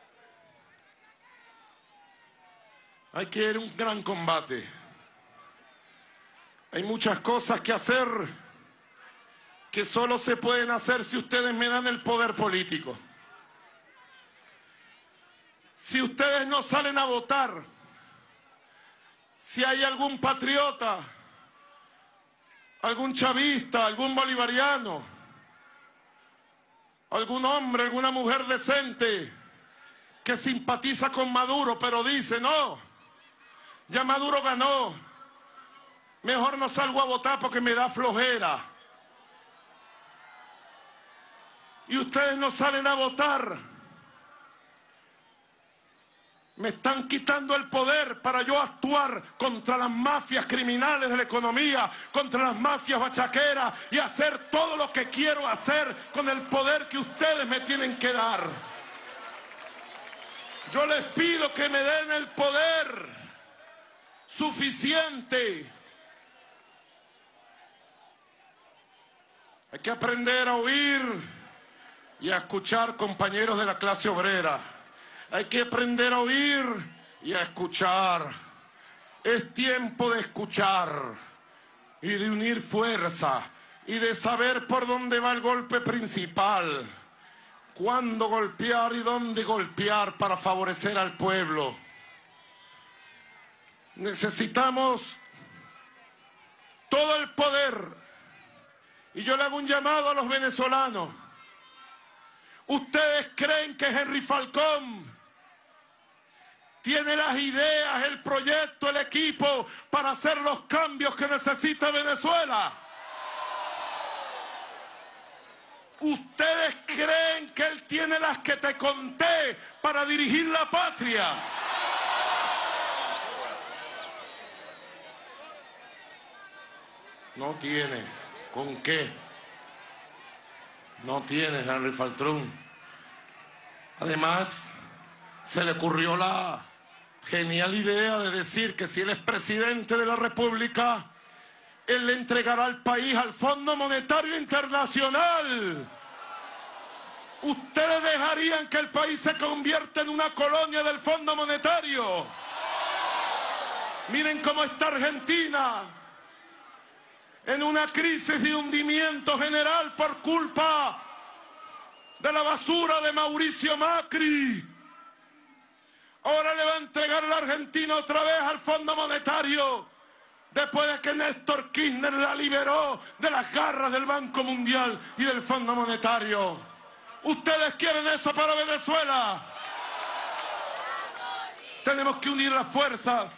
Hay que ir a un gran combate. Hay muchas cosas que hacer que solo se pueden hacer si ustedes me dan el poder político. Si ustedes no salen a votar, si hay algún patriota, algún chavista, algún bolivariano, algún hombre, alguna mujer decente que simpatiza con Maduro, pero dice, no, ya Maduro ganó, Mejor no salgo a votar porque me da flojera. Y ustedes no salen a votar. Me están quitando el poder para yo actuar contra las mafias criminales de la economía, contra las mafias bachaqueras y hacer todo lo que quiero hacer con el poder que ustedes me tienen que dar. Yo les pido que me den el poder suficiente. Hay que aprender a oír y a escuchar, compañeros de la clase obrera. Hay que aprender a oír y a escuchar. Es tiempo de escuchar y de unir fuerza y de saber por dónde va el golpe principal, cuándo golpear y dónde golpear para favorecer al pueblo. Necesitamos todo el poder. Y yo le hago un llamado a los venezolanos. ¿Ustedes creen que Henry Falcón tiene las ideas, el proyecto, el equipo para hacer los cambios que necesita Venezuela? ¿Ustedes creen que él tiene las que te conté para dirigir la patria? No tiene. ¿Con qué? No tiene Henry Falcón. Además, se le ocurrió la genial idea de decir que si él es presidente de la República, él le entregará al país al Fondo Monetario Internacional. ¿Ustedes dejarían que el país se convierta en una colonia del Fondo Monetario? Miren cómo está Argentina, en una crisis de hundimiento general por culpa de la basura de Mauricio Macri. Ahora le va a entregar la Argentina otra vez al Fondo Monetario, después de que Néstor Kirchner la liberó de las garras del Banco Mundial y del Fondo Monetario. ¿Ustedes quieren eso para Venezuela? Tenemos que unir las fuerzas.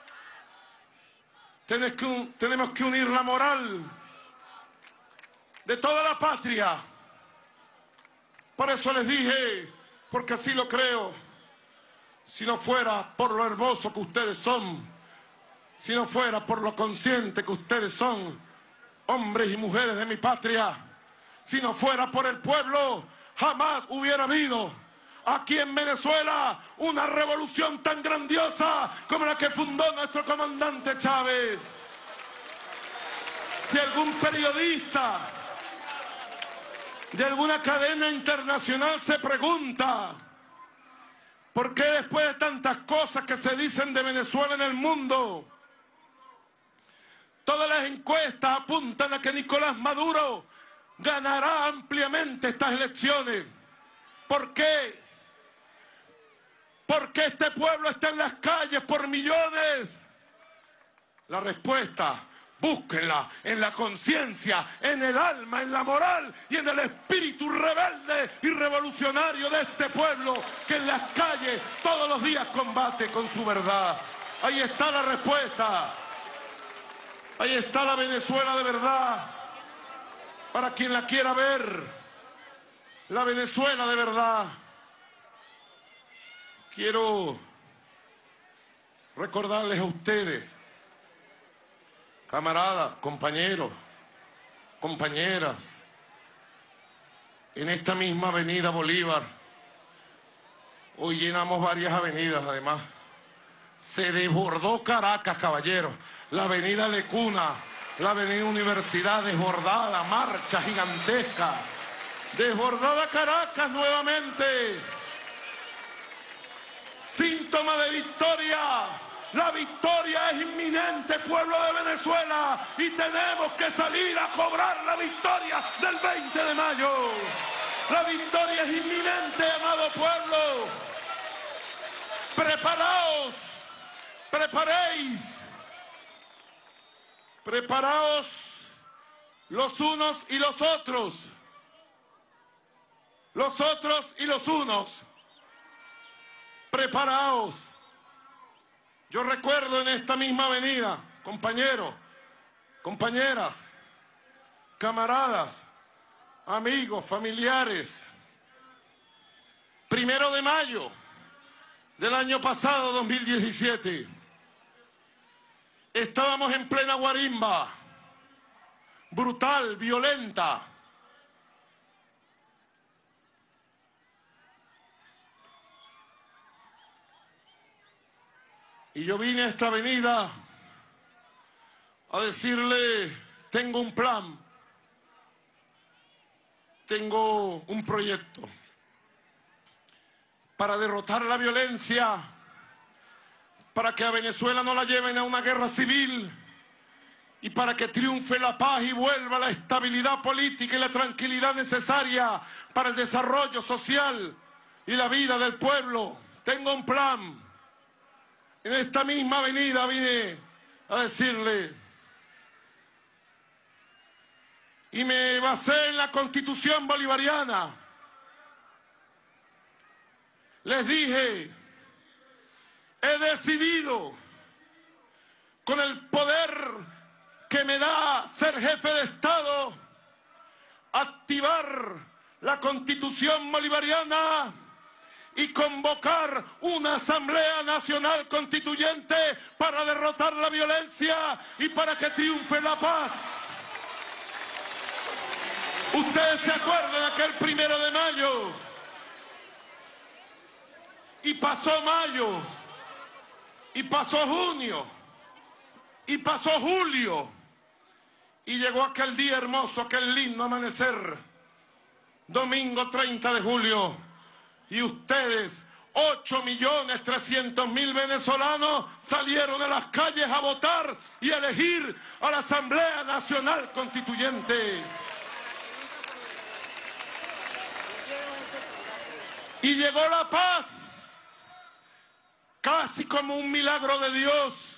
Tenemos que, tenemos que unir la moral de toda la patria. Por eso les dije, porque así lo creo, si no fuera por lo hermoso que ustedes son, si no fuera por lo consciente que ustedes son, hombres y mujeres de mi patria, si no fuera por el pueblo, jamás hubiera habido aquí en Venezuela una revolución tan grandiosa como la que fundó nuestro comandante Chávez. Si algún periodista de alguna cadena internacional se pregunta por qué después de tantas cosas que se dicen de Venezuela en el mundo, todas las encuestas apuntan a que Nicolás Maduro ganará ampliamente estas elecciones, ¿por qué? ¿Por qué este pueblo está en las calles por millones? La respuesta, búsquenla en la conciencia, en el alma, en la moral y en el espíritu rebelde y revolucionario de este pueblo que en las calles todos los días combate con su verdad. Ahí está la respuesta. Ahí está la Venezuela de verdad. Para quien la quiera ver, la Venezuela de verdad. Quiero recordarles a ustedes, camaradas, compañeros, compañeras, en esta misma avenida Bolívar, hoy llenamos varias avenidas además, se desbordó Caracas, caballeros, la avenida Lecuna, la avenida Universidad desbordada, marcha gigantesca, desbordada Caracas nuevamente. Síntoma de victoria. La victoria es inminente, pueblo de Venezuela, y tenemos que salir a cobrar la victoria del veinte de mayo. La victoria es inminente, amado pueblo. Preparaos, preparéis, preparaos los unos y los otros, los otros y los unos. Preparaos. Yo recuerdo en esta misma avenida, compañeros, compañeras, camaradas, amigos, familiares. Primero de mayo del año pasado, dos mil diecisiete, estábamos en plena guarimba, brutal, violenta. Y yo vine a esta avenida a decirle, tengo un plan, tengo un proyecto para derrotar la violencia, para que a Venezuela no la lleven a una guerra civil y para que triunfe la paz y vuelva la estabilidad política y la tranquilidad necesaria para el desarrollo social y la vida del pueblo. Tengo un plan. En esta misma avenida vine a decirle, y me basé en la Constitución bolivariana. Les dije, he decidido, con el poder que me da ser jefe de Estado, activar la Constitución bolivariana y convocar una Asamblea Nacional Constituyente para derrotar la violencia y para que triunfe la paz. Ustedes se acuerdan de aquel primero de mayo. Y pasó mayo. Y pasó junio. Y pasó julio. Y llegó aquel día hermoso, aquel lindo amanecer. Domingo treinta de julio. Y ustedes, ocho millones trescientos mil venezolanos, salieron de las calles a votar y a elegir a la Asamblea Nacional Constituyente. Y llegó la paz, casi como un milagro de Dios.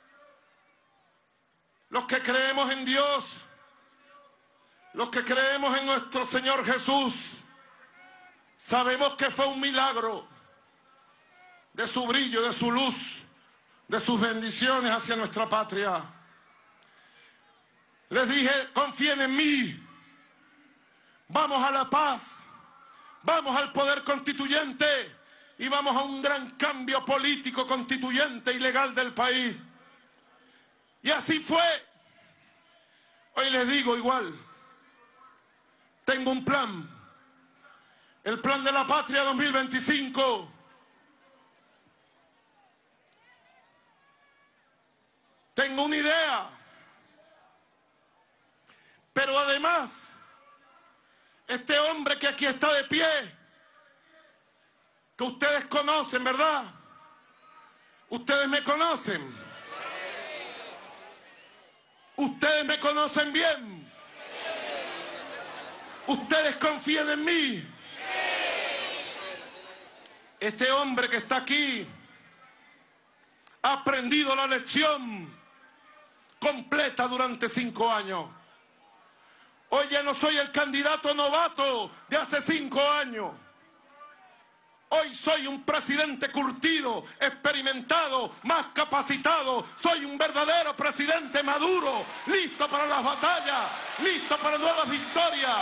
Los que creemos en Dios, los que creemos en nuestro Señor Jesús, sabemos que fue un milagro de su brillo, de su luz, de sus bendiciones hacia nuestra patria. Les dije, confíen en mí, vamos a la paz. Vamos al poder constituyente y vamos a un gran cambio político, constituyente y legal del país. Y así fue. Hoy les digo igual. Tengo un plan. El plan de la patria dos mil veinticinco. Tengo una idea. Pero además, este hombre que aquí está de pie, que ustedes conocen, ¿verdad? Ustedes me conocen. Ustedes me conocen bien. Ustedes confían en mí. Este hombre que está aquí ha aprendido la lección completa durante cinco años. Hoy ya no soy el candidato novato de hace cinco años. Hoy soy un presidente curtido, experimentado, más capacitado. Soy un verdadero presidente maduro, listo para las batallas, listo para nuevas victorias.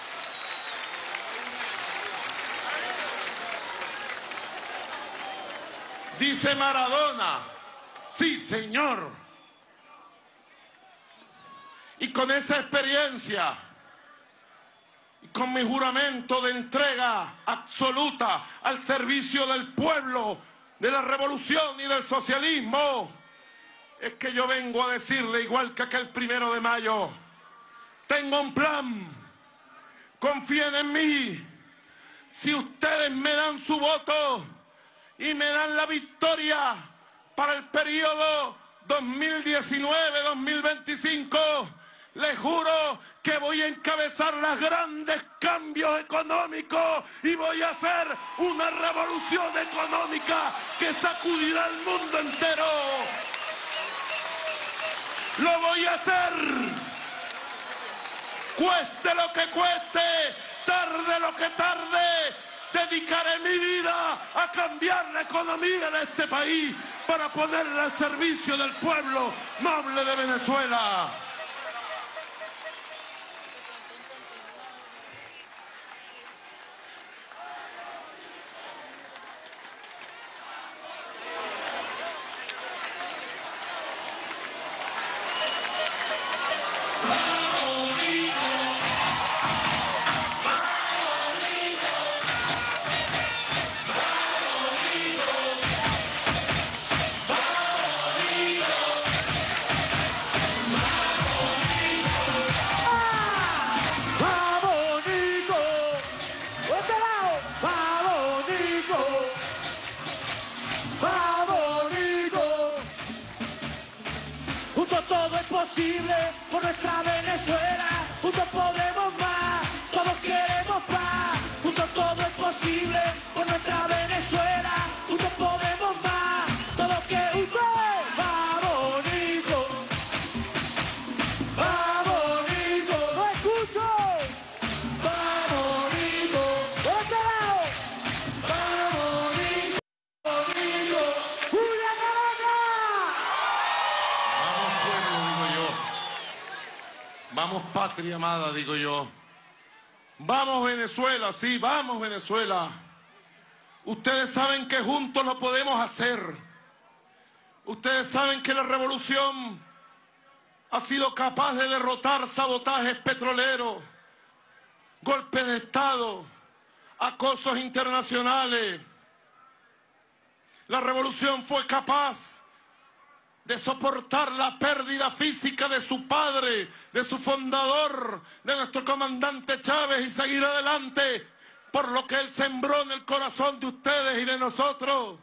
Dice Maradona, sí señor. Y con esa experiencia, y con mi juramento de entrega absoluta al servicio del pueblo, de la revolución y del socialismo, es que yo vengo a decirle, igual que aquel primero de mayo, tengo un plan, confíen en mí. Si ustedes me dan su voto y me dan la victoria para el periodo dos mil diecinueve dos mil veinticinco, les juro que voy a encabezar los grandes cambios económicos y voy a hacer una revolución económica que sacudirá al mundo entero. Lo voy a hacer, cueste lo que cueste, tarde lo que tarde. Dedicaré mi vida a cambiar la economía de este país para ponerla al servicio del pueblo noble de Venezuela. Venezuela, juntos podemos más, todos queremos paz, juntos todo es posible, por nuestra Venezuela, juntos podemos más, todos que ustedes, vamos Nico, vamos Nico, no escucho, vamos Nico, por este lado, vamos Nico, Nico, ¡Julia Caracas! Vamos pueblo, digo yo. Vamos patria amada, digo yo. Vamos Venezuela, sí, vamos Venezuela. Ustedes saben que juntos lo podemos hacer. Ustedes saben que la revolución ha sido capaz de derrotar sabotajes petroleros, golpes de Estado, acosos internacionales. La revolución fue capaz de soportar la pérdida física de su padre, de su fundador, de nuestro comandante Chávez, y seguir adelante por lo que él sembró en el corazón de ustedes y de nosotros.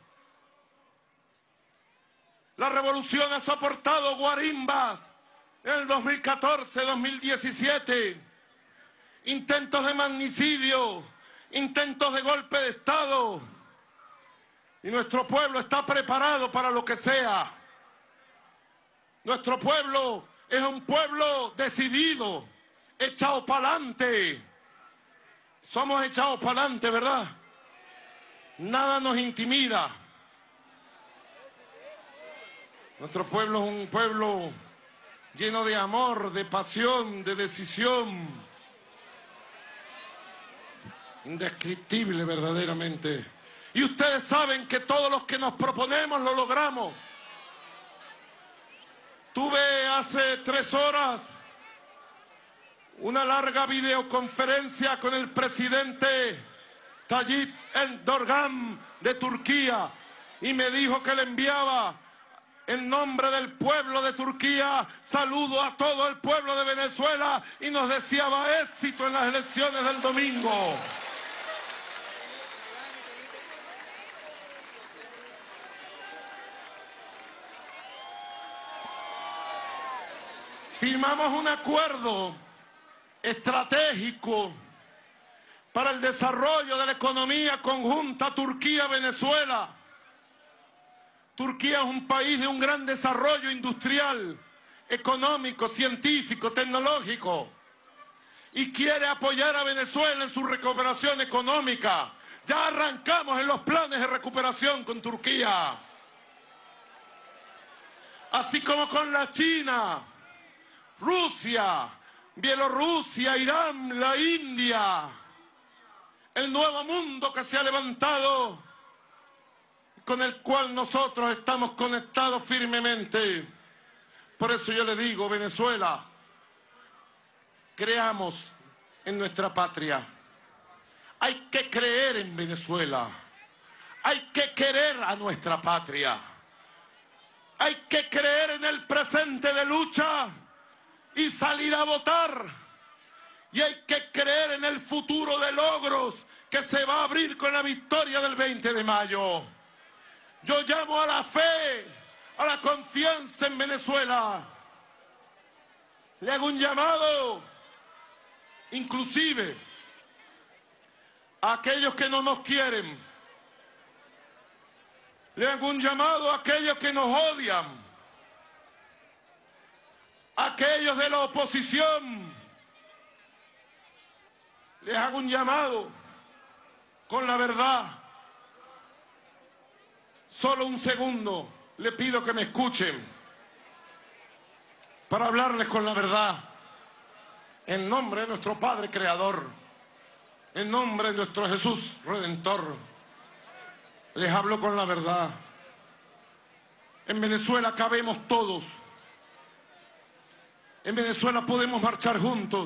La revolución ha soportado guarimbas en el dos mil catorce, dos mil diecisiete, intentos de magnicidio, intentos de golpe de Estado, y nuestro pueblo está preparado para lo que sea. Nuestro pueblo es un pueblo decidido, echado para adelante. Somos echados para adelante, ¿verdad? Nada nos intimida. Nuestro pueblo es un pueblo lleno de amor, de pasión, de decisión. Indescriptible verdaderamente. Y ustedes saben que todos los que nos proponemos lo logramos. Tuve hace tres horas una larga videoconferencia con el presidente Tayyip Erdogan de Turquía y me dijo que le enviaba en nombre del pueblo de Turquía saludo a todo el pueblo de Venezuela y nos deseaba éxito en las elecciones del domingo. Firmamos un acuerdo estratégico para el desarrollo de la economía conjunta Turquía-Venezuela. Turquía es un país de un gran desarrollo industrial, económico, científico, tecnológico, y quiere apoyar a Venezuela en su recuperación económica. Ya arrancamos en los planes de recuperación con Turquía, así como con la China, Rusia, Bielorrusia, Irán, la India, el nuevo mundo que se ha levantado, con el cual nosotros estamos conectados firmemente. Por eso yo le digo, Venezuela, creamos en nuestra patria. Hay que creer en Venezuela. Hay que querer a nuestra patria. Hay que creer en el presente de lucha y salir a votar. Y hay que creer en el futuro de logros que se va a abrir con la victoria del veinte de mayo. Yo llamo a la fe, a la confianza en Venezuela. Le hago un llamado, inclusive, a aquellos que no nos quieren. Le hago un llamado a aquellos que nos odian. Aquellos de la oposición, les hago un llamado con la verdad. Solo un segundo, le pido que me escuchen para hablarles con la verdad. En nombre de nuestro Padre Creador, en nombre de nuestro Jesús Redentor, les hablo con la verdad. En Venezuela cabemos todos. En Venezuela podemos marchar juntos.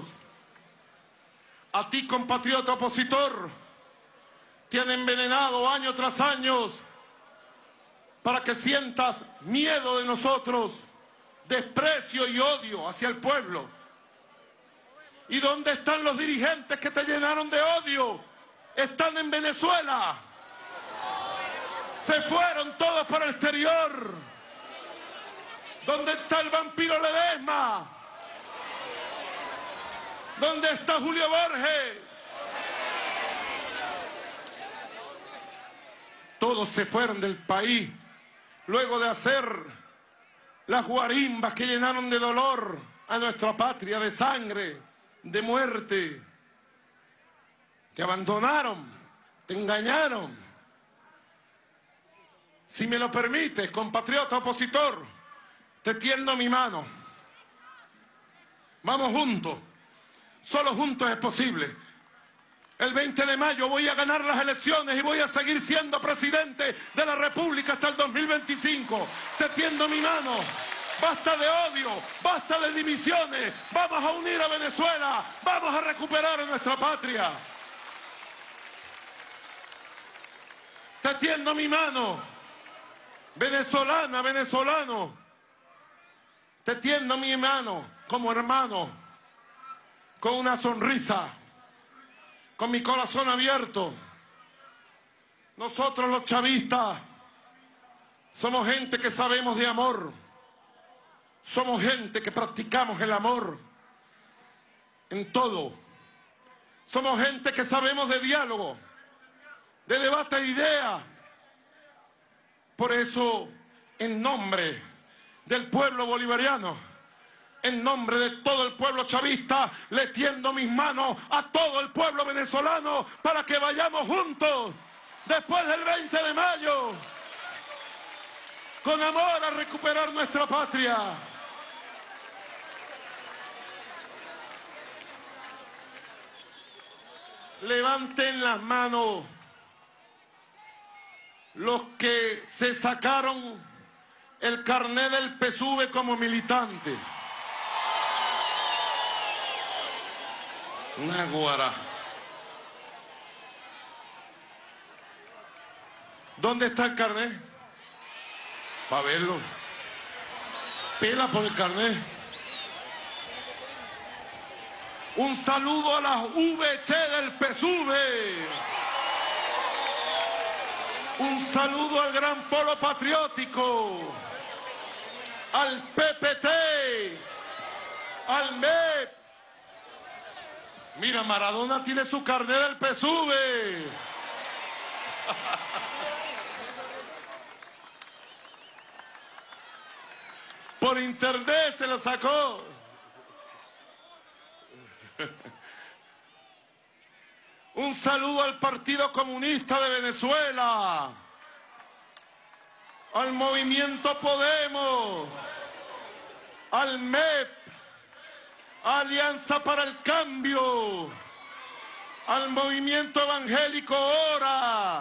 A ti, compatriota opositor, te han envenenado año tras año para que sientas miedo de nosotros, desprecio y odio hacia el pueblo. ¿Y dónde están los dirigentes que te llenaron de odio? Están en Venezuela. Se fueron todos para el exterior. ¿Dónde está el vampiro Ledesma? ¿Dónde está Julio Borges? Todos se fueron del país luego de hacer las guarimbas que llenaron de dolor a nuestra patria, de sangre, de muerte. Te abandonaron, te engañaron. Si me lo permites, compatriota opositor, te tiendo mi mano. Vamos juntos. Solo juntos es posible. El veinte de mayo voy a ganar las elecciones y voy a seguir siendo presidente de la República hasta el dos mil veinticinco. Te tiendo mi mano. Basta de odio, basta de divisiones. Vamos a unir a Venezuela. Vamos a recuperar a nuestra patria. Te tiendo mi mano. Venezolana, venezolano. Te tiendo mi mano como hermano, con una sonrisa, con mi corazón abierto. Nosotros los chavistas somos gente que sabemos de amor. Somos gente que practicamos el amor en todo. Somos gente que sabemos de diálogo, de debate de ideas. Por eso, en nombre del pueblo bolivariano, en nombre de todo el pueblo chavista, le tiendo mis manos a todo el pueblo venezolano para que vayamos juntos después del veinte de mayo, con amor a recuperar nuestra patria. Levanten las manos los que se sacaron el carné del P S U V como militante. Naguará. ¿Dónde está el carné? Para verlo. Pela por el carné. Un saludo a las V C del P S U V. Un saludo al gran polo patriótico, al P P T, al M E P. Mira, Maradona tiene su carnet del P S U V. Por internet se lo sacó. Un saludo al Partido Comunista de Venezuela, al Movimiento Podemos, al M E P, a Alianza para el Cambio, al Movimiento Evangélico Ora,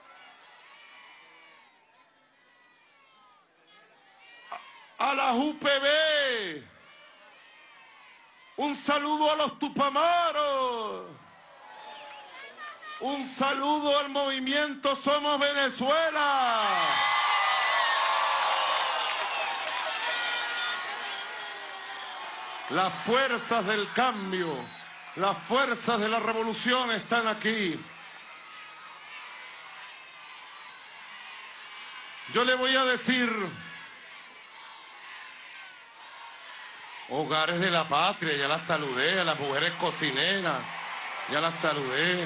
a la U P B, un saludo a los Tupamaros. Un saludo al movimiento Somos Venezuela. Las fuerzas del cambio, las fuerzas de la revolución están aquí. Yo le voy a decir, hogares de la patria, ya las saludé, a las mujeres cocineras, ya las saludé.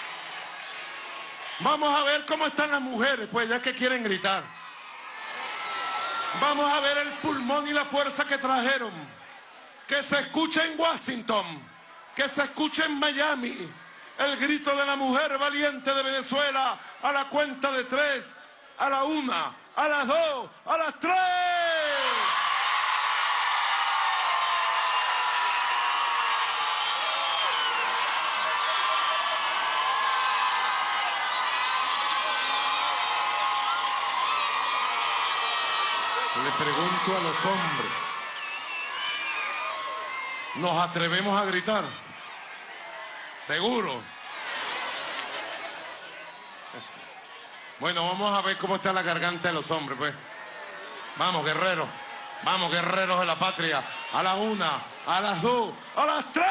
Vamos a ver cómo están las mujeres, pues ya que quieren gritar. Vamos a ver el pulmón y la fuerza que trajeron. Que se escuche en Washington, que se escuche en Miami, el grito de la mujer valiente de Venezuela a la cuenta de tres, a la una, a las dos, a las tres. Le pregunto a los hombres, ¿nos atrevemos a gritar? ¿Seguro? Bueno, vamos a ver cómo está la garganta de los hombres, pues. Vamos, guerreros. Vamos, guerreros de la patria. A la una, a las dos, a las tres.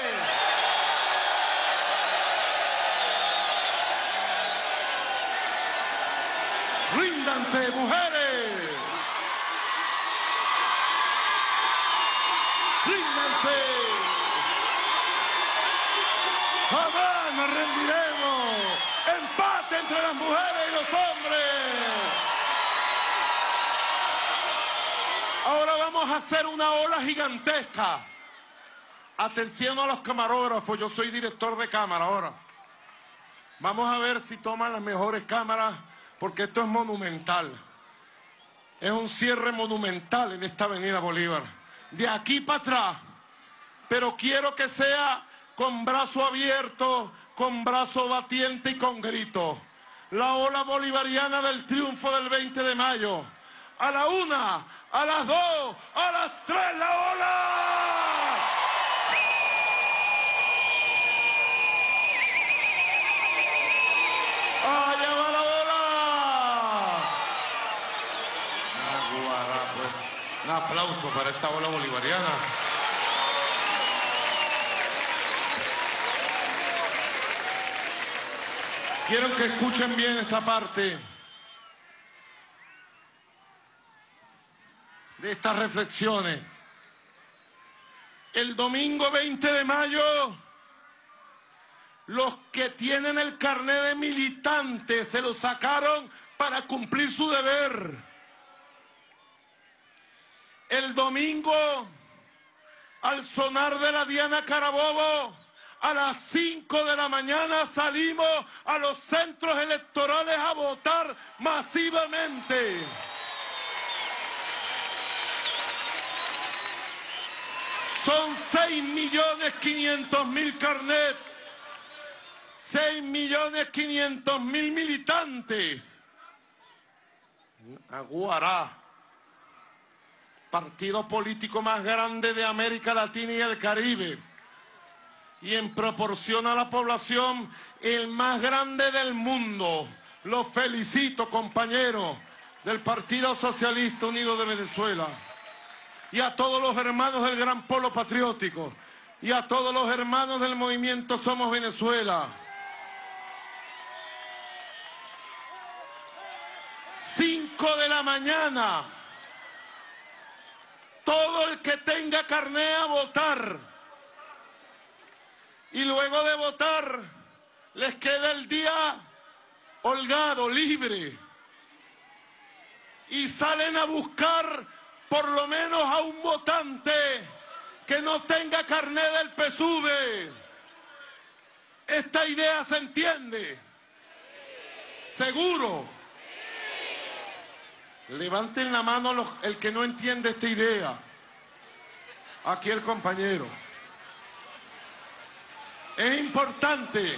Ríndanse, mujeres. Ríndanse. defenderemos. Empate entre las mujeres y los hombres. Ahora vamos a hacer una ola gigantesca. Atención a los camarógrafos, yo soy director de cámara ahora. Vamos a ver si toman las mejores cámaras, porque esto es monumental. Es un cierre monumental en esta avenida Bolívar. De aquí para atrás. Pero quiero que sea con brazo abierto, con brazo batiente y con grito. La ola bolivariana del triunfo del veinte de mayo. A la una, a las dos, a las tres, la ola. ¡Allá va la ola! Aguará, pues. Un aplauso para esa ola bolivariana. Quiero que escuchen bien esta parte de estas reflexiones. El domingo veinte de mayo, los que tienen el carnet de militante se lo sacaron para cumplir su deber. El domingo, al sonar de la Diana Carabobo, a las cinco de la mañana salimos a los centros electorales a votar masivamente. Son seis millones quinientos mil carnets, seis millones quinientos mil militantes. Aguará, partido político más grande de América Latina y el Caribe. Y en proporción a la población, el más grande del mundo. Los felicito, compañeros del Partido Socialista Unido de Venezuela. Y a todos los hermanos del Gran Polo Patriótico. Y a todos los hermanos del movimiento Somos Venezuela. Cinco de la mañana. Todo el que tenga carné a votar. Y luego de votar, les queda el día holgado, libre. Y salen a buscar por lo menos a un votante que no tenga carnet del P S U V. ¿Esta idea se entiende? ¿Seguro? Levanten la mano los, el que no entiende esta idea. Aquí el compañero. Es importante.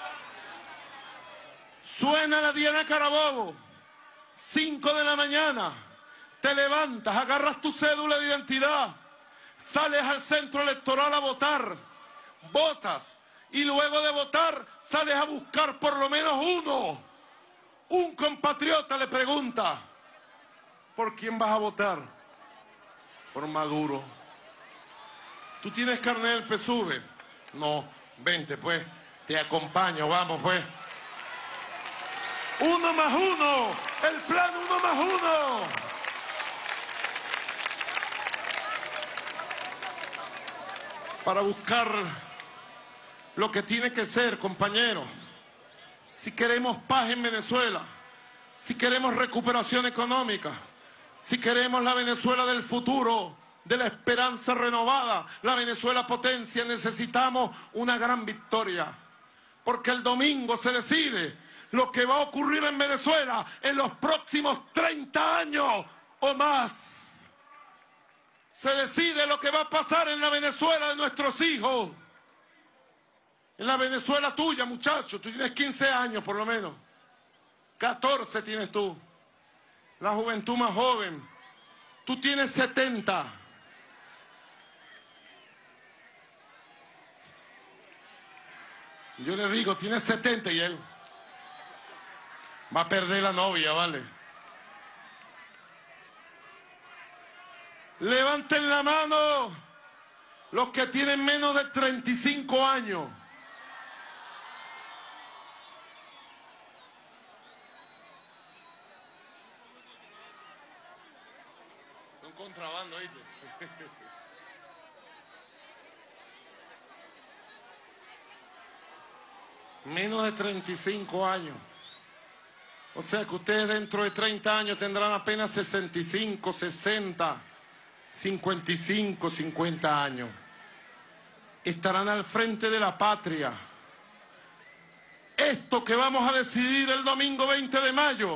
Suena la Diana Carabobo. Cinco de la mañana. Te levantas, agarras tu cédula de identidad. Sales al centro electoral a votar. Votas. Y luego de votar, sales a buscar por lo menos uno. Un compatriota le pregunta: ¿por quién vas a votar? Por Maduro. ¿Tú tienes carnet del P S U V? No. Vente, pues, te acompaño, vamos, pues. Uno más uno, el plan uno más uno. Para buscar lo que tiene que ser, compañeros. Si queremos paz en Venezuela, si queremos recuperación económica, si queremos la Venezuela del futuro, de la esperanza renovada, la Venezuela potencia, necesitamos una gran victoria. Porque el domingo se decide lo que va a ocurrir en Venezuela en los próximos treinta años o más. Se decide lo que va a pasar en la Venezuela de nuestros hijos. En la Venezuela tuya, muchacho, tú tienes quince años por lo menos. catorce tienes tú. La juventud más joven. Tú tienes setenta. Yo le digo, tiene setenta y él va a perder la novia, ¿vale? Levanten la mano los que tienen menos de treinta y cinco años. Un contrabando, ¿viste? Menos de treinta y cinco años. O sea que ustedes dentro de treinta años tendrán apenas sesenta y cinco, sesenta, cincuenta y cinco, cincuenta años. Estarán al frente de la patria. Esto que vamos a decidir el domingo veinte de mayo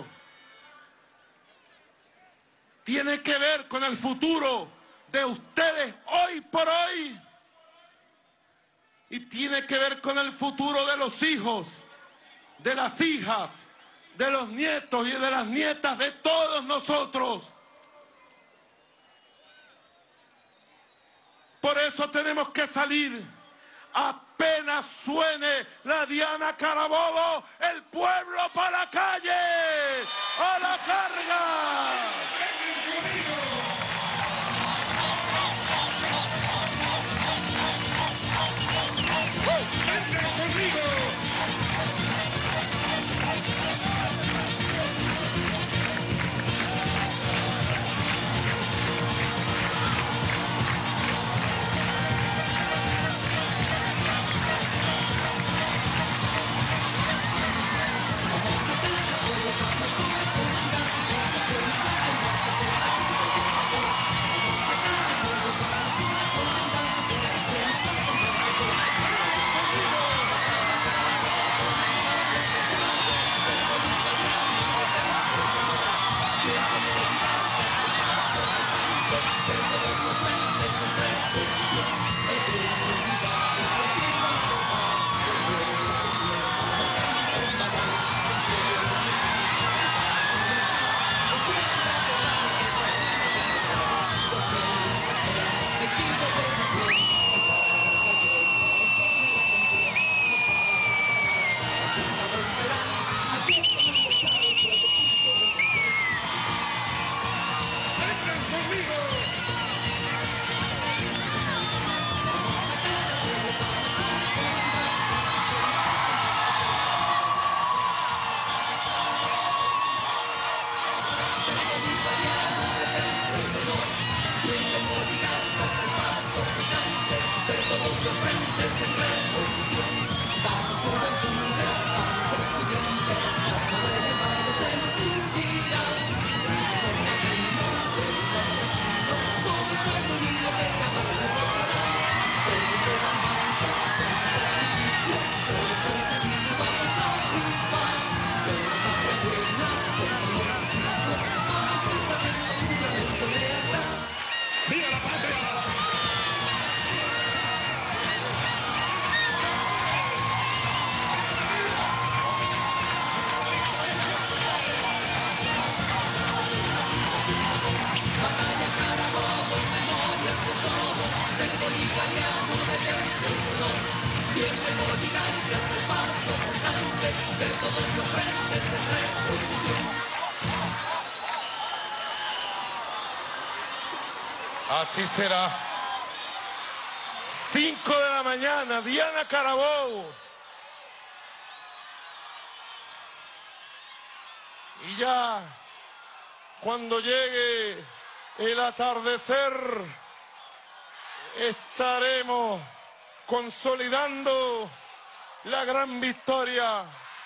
tiene que ver con el futuro de ustedes hoy por hoy y tiene que ver con el futuro de los hijos, de las hijas, de los nietos y de las nietas de todos nosotros. Por eso tenemos que salir. Apenas suene la Diana Carabobo, el pueblo para la calle, a la carga. Así será. Cinco de la mañana, Diana Carabobo. Y ya, cuando llegue el atardecer, estaremos consolidando la gran victoria.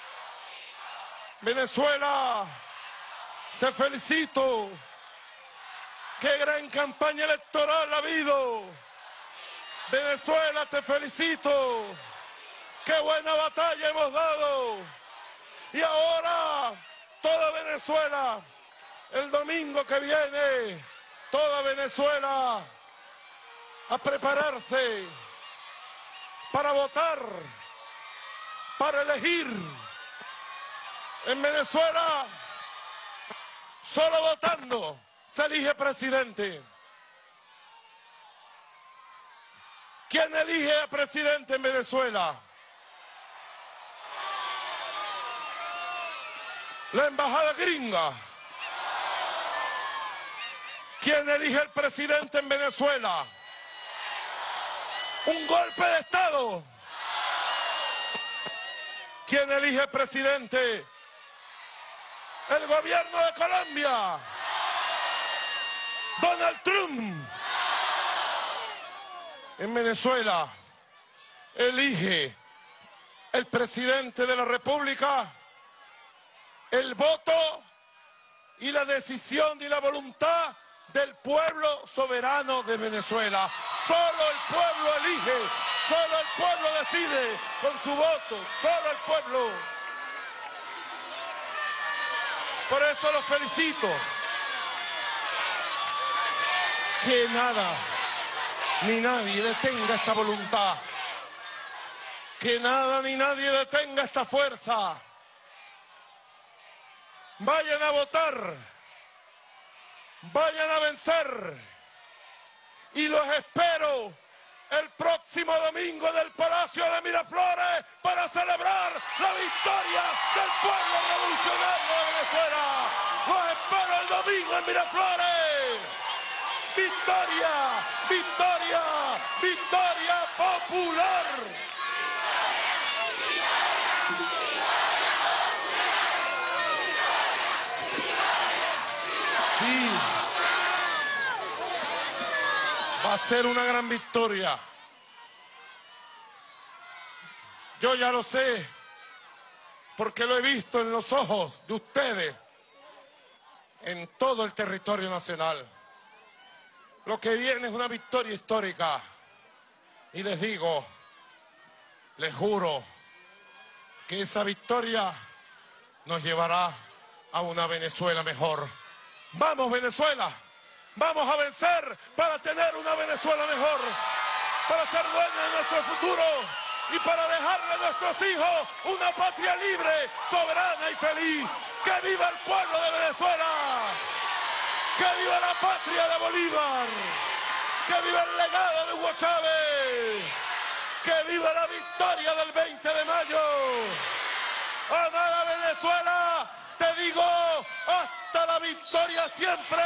Venezuela, te felicito. ¡Qué gran campaña electoral ha habido! Venezuela, te felicito. ¡Qué buena batalla hemos dado! Y ahora, toda Venezuela, el domingo que viene, toda Venezuela a prepararse para votar, para elegir. En Venezuela, solo votando se elige presidente. ¿Quién elige a presidente en Venezuela? La embajada gringa. ¿Quién elige el presidente en Venezuela? ¿Un golpe de Estado? ¿Quién elige el presidente? El gobierno de Colombia. Donald Trump. En Venezuela elige el presidente de la República, el voto y la decisión y la voluntad del pueblo soberano de Venezuela. Solo el pueblo elige, solo el pueblo decide con su voto, solo el pueblo. Por eso los felicito. Que nada ni nadie detenga esta voluntad. Que nada ni nadie detenga esta fuerza. Vayan a votar. Vayan a vencer. Y los espero el próximo domingo en el Palacio de Miraflores para celebrar la victoria del pueblo revolucionario de Venezuela. Los espero el domingo en Miraflores. Victoria, victoria, victoria popular. Sí. Va a ser una gran victoria. Yo ya lo sé, porque lo he visto en los ojos de ustedes en todo el territorio nacional. Lo que viene es una victoria histórica. Y les digo, les juro, que esa victoria nos llevará a una Venezuela mejor. ¡Vamos, Venezuela! Vamos a vencer para tener una Venezuela mejor, para ser dueños de nuestro futuro y para dejarle a nuestros hijos una patria libre, soberana y feliz. ¡Que viva el pueblo de Venezuela! ¡Que viva la patria de Bolívar! ¡Que viva el legado de Hugo Chávez! ¡Que viva la victoria del veinte de mayo! ¡A nada, Venezuela! Te digo, hasta la victoria siempre.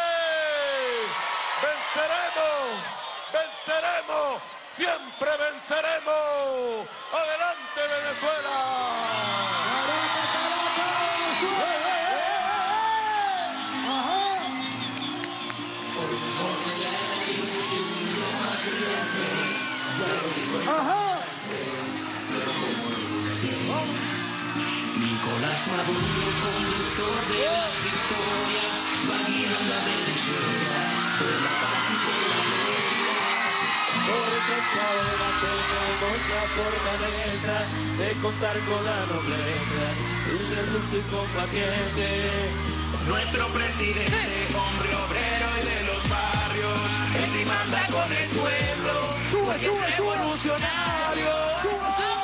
Venceremos, venceremos, siempre venceremos. Adelante, Venezuela. Ajá. Nicolás Maduro, conductor de las victorias, va guiando a Venezuela por la paz y por la gloria. Por eso ahora tenemos la fortaleza de contar con la nobleza, de ser justo y combatiente. Nuestro presidente, hombre obrero y de los barrios, él sí manda con el pueblo, Sube, sube, sube. revolucionario. Sube, sube.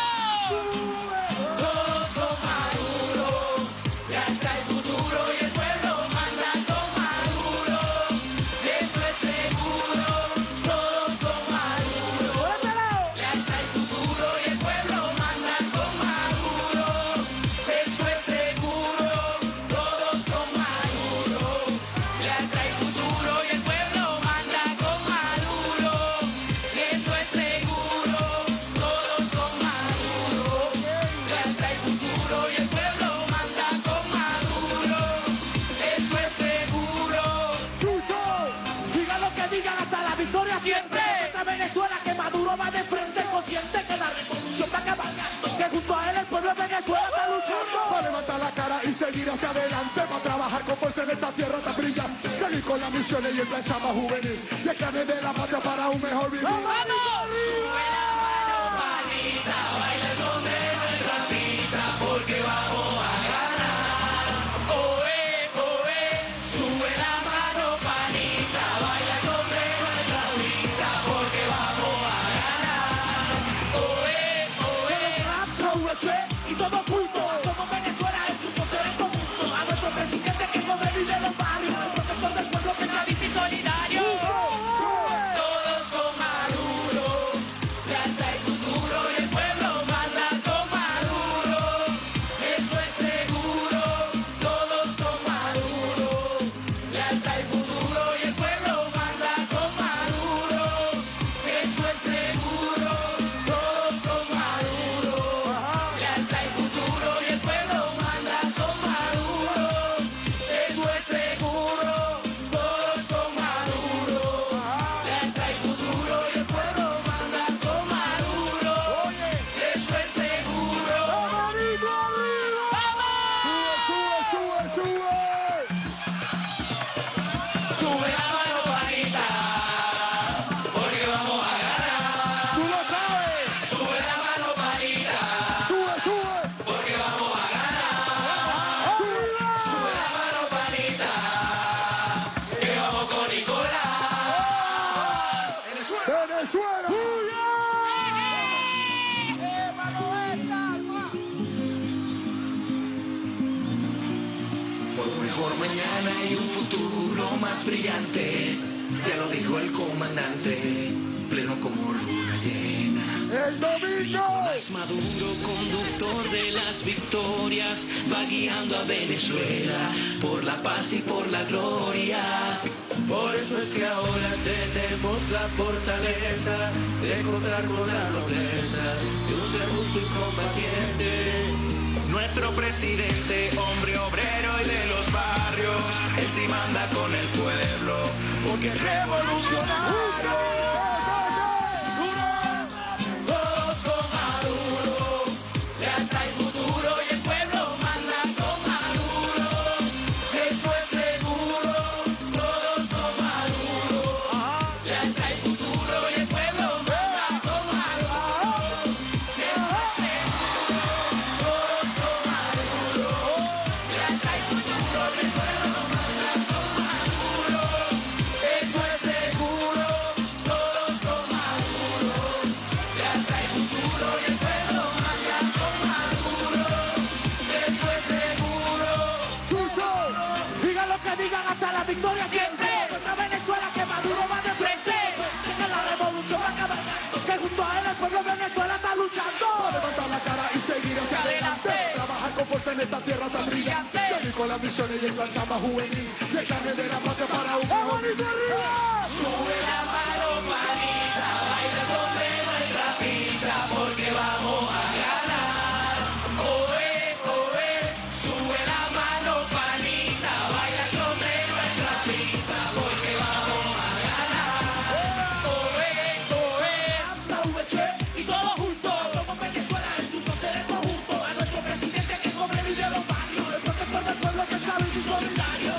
Todos con Maduro, ya está el futuro y el pueblo manda con Maduro. Eso es seguro, todos con Maduro. Ya está el futuro y el pueblo manda con Maduro. Eso es seguro, todos con Maduro. Ya está el futuro y el pueblo manda con Maduro. Eso es seguro, todos con Maduro. Ya está el futuro y el pueblo manda con Maduro. Eso es seguro. Chucho, digan lo que digan hasta la victoria siempre. Contra Venezuela que Maduro va de frente, consciente que la revolución está acabando. Que junto a él el pueblo de Venezuela está luchando. Para levantar la cara y seguir hacia adelante, para trabajar con fuerza en esta tierra tan brillante, seguir con las misiones y el plan chama juvenil, y el carne de la patria para un mejor vivir. Sube la mano, panita, baila el son de nuestra pista, porque vamos a ganar. Oe, oe, sube la mano, panita, baila el son de nuestra pista, porque vamos a ganar. Oe, oe. Y todos juntos somos Venezuela, el justo ser en conjunto. A nuestro presidente que gobierna y de los barrios, el protector del pueblo que Chavista y solidario. Todos con Maduro, ya está el futuro y el pueblo manda con Maduro. Eso es seguro, todos con Maduro, ya está el futuro y el pueblo manda con Maduro. Eso es seguro, todos con Maduro, ya está el futuro mañana y un futuro más brillante. Ya lo dijo el comandante, pleno como luna llena. El domingo. Nicolás Maduro, conductor de las victorias, va guiando a Venezuela por la paz y por la gloria. Por eso es que ahora tenemos la fortaleza de contar con la nobleza de un ser justo y combatiente. Nuestro presidente, hombre obrero y de los barrios, él sí manda con el pueblo, porque es revolucionario. Todos con Maduro, lealtad y futuro y el pueblo manda con Maduro. Eso es seguro, todos con Maduro, lealtad y futuro y el pueblo manda con Maduro. Eso es seguro, todos con Maduro, lealtad y futuro y el pueblo manda con Maduro. Eso es seguro, todos con Maduro, lealtad y futuro y el pueblo manda con Maduro. Eso es seguro. Chucho. Digan lo que digan hasta la victoria siempre. Contra Venezuela que Maduro va de frente. Que la revolución va a acabar. Que junto a él el pueblo de Venezuela está luchando. Para levantar la cara y seguir hacia adelante. Trabajar con fuerza en esta tierra tan brillante. Seguir con las misiones y el plan chamba juvenil. Y el carne de la patria para un mejor vivir. Sube la mano, manita, baila sombrero y rapita, porque vamos a ganar. Oe, oe, sube la mano, panita, baila sombrero y rapita, porque vamos a ganar. Oe, oe, anda, V H, y todos juntos somos Venezuela, juntos seremos juntos. A nuestro presidente que sobrevive a los barrios, el protector del pueblo que sabe y solidario.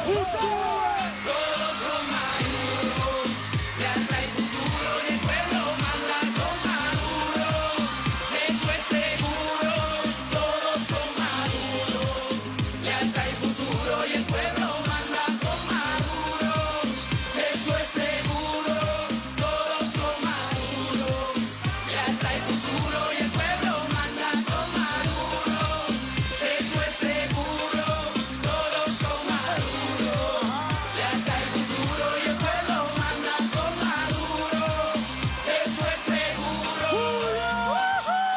Todos son Maduro, lealtad y futuro y el pueblo manda con Maduro. Eso es seguro, todos con Maduro, lealtad y futuro y el pueblo manda con Maduro. Eso es seguro, todos con Maduro, lealtad y futuro y el pueblo manda con Maduro. Eso es seguro, todos con Maduro, lealtad y futuro y el pueblo manda con Maduro. Eso es seguro.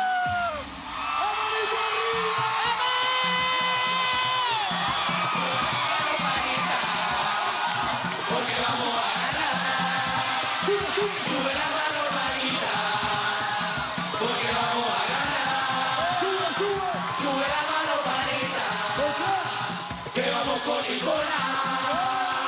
Porque vamos a ganar. Sube la mano, manita, porque vamos a ganar. Sube, sube. Sube la mano, manita, ¿Por qué? que vamos con Nicolás.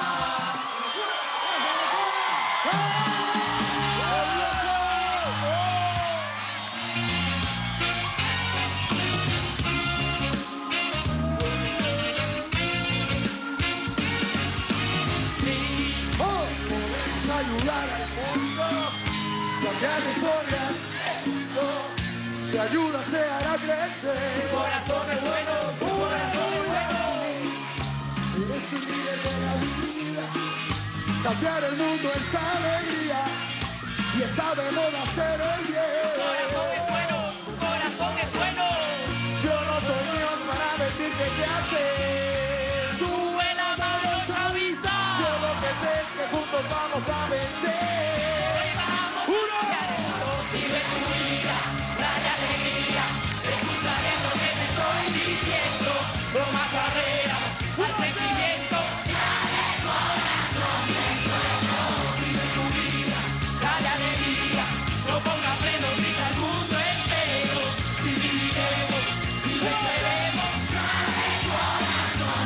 Oh, podemos ayudar al mundo, cambiar la historia. Si ayuda se hará crecer. Su corazón es bueno, su corazón es bueno. Eres un líder de la vida. Cambiar el mundo es alegría. Y está de moda hacer el Su bien. corazón es bueno, su corazón es bueno. Yo no soy Dios para decirte qué hacer. Sube la mano, chavita. Yo lo que sé es que juntos vamos a vencer. Hoy vamos ¡Uno! vive tu vida, trae alegría. Escucha bien lo que te estoy diciendo. No más barreras al sentimiento. Dale corazón, vive tu vida, trae alegría. No pongas freno, grita al mundo entero. Si viviremos y venceremos. Dale corazón,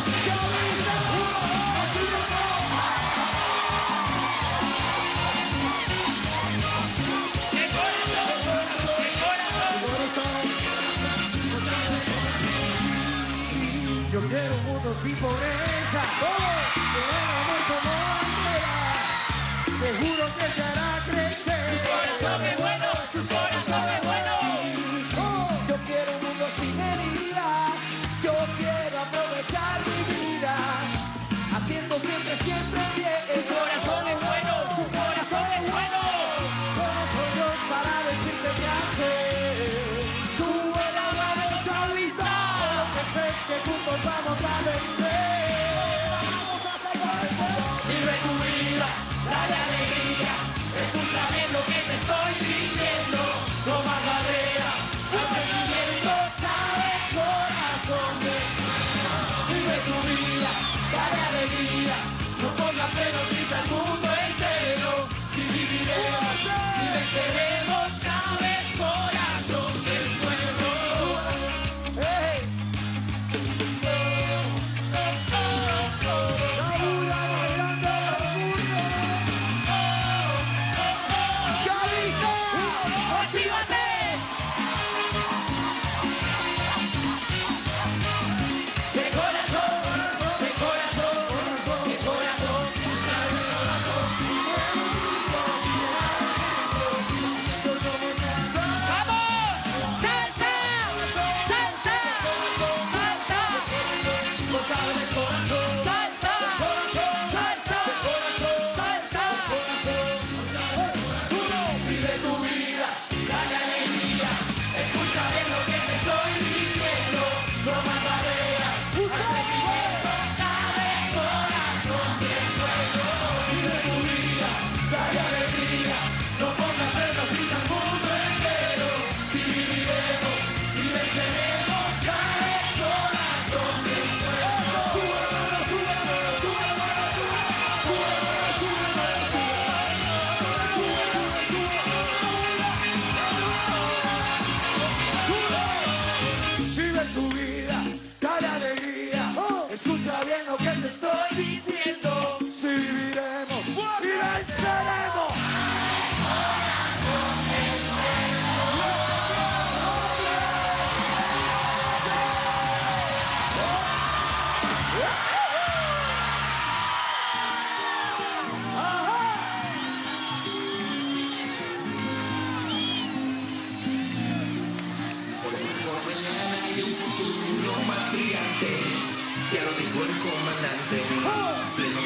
de corazón, de corazón. Yo quiero un mundo sin pobreza. Que el amor como bandera. Te juro que te hará crecer. Su corazón es bueno, su corazón es bueno. Yo quiero un mundo sin heridas. Yo quiero aprovechar mi vida. Haciendo siempre, siempre bien. Su corazón es bueno, su corazón es bueno. Yo no soy Dios para decirte qué hacer. Sube la mano, chavita. Lo que sé es que juntos vamos a vencer. subiremos y venceremos cada vez corazón del pueblo. Sube la mano, sube la mano, sube la mano, sube la mano, sube la mano, sube la mano, sube, sube, sube, sube. Vive tu vida, dale alegría, escucha bien lo que te estoy diciendo. Si viviremos y venceremos. Ya lo dijo el comandante, pleno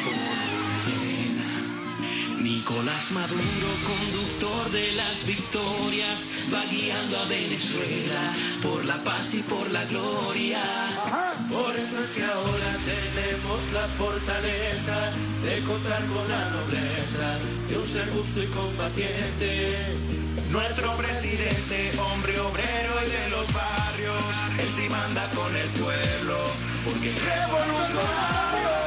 por Nicolás Maduro, conductor de las victorias, va guiando a Venezuela por la paz y por la gloria. Por eso es que ahora tenemos la fortaleza de contar con la nobleza de un ser justo y combatiente. Nuestro presidente, hombre obrero y de los barrios, él sí manda con el pueblo, porque es revolucionario.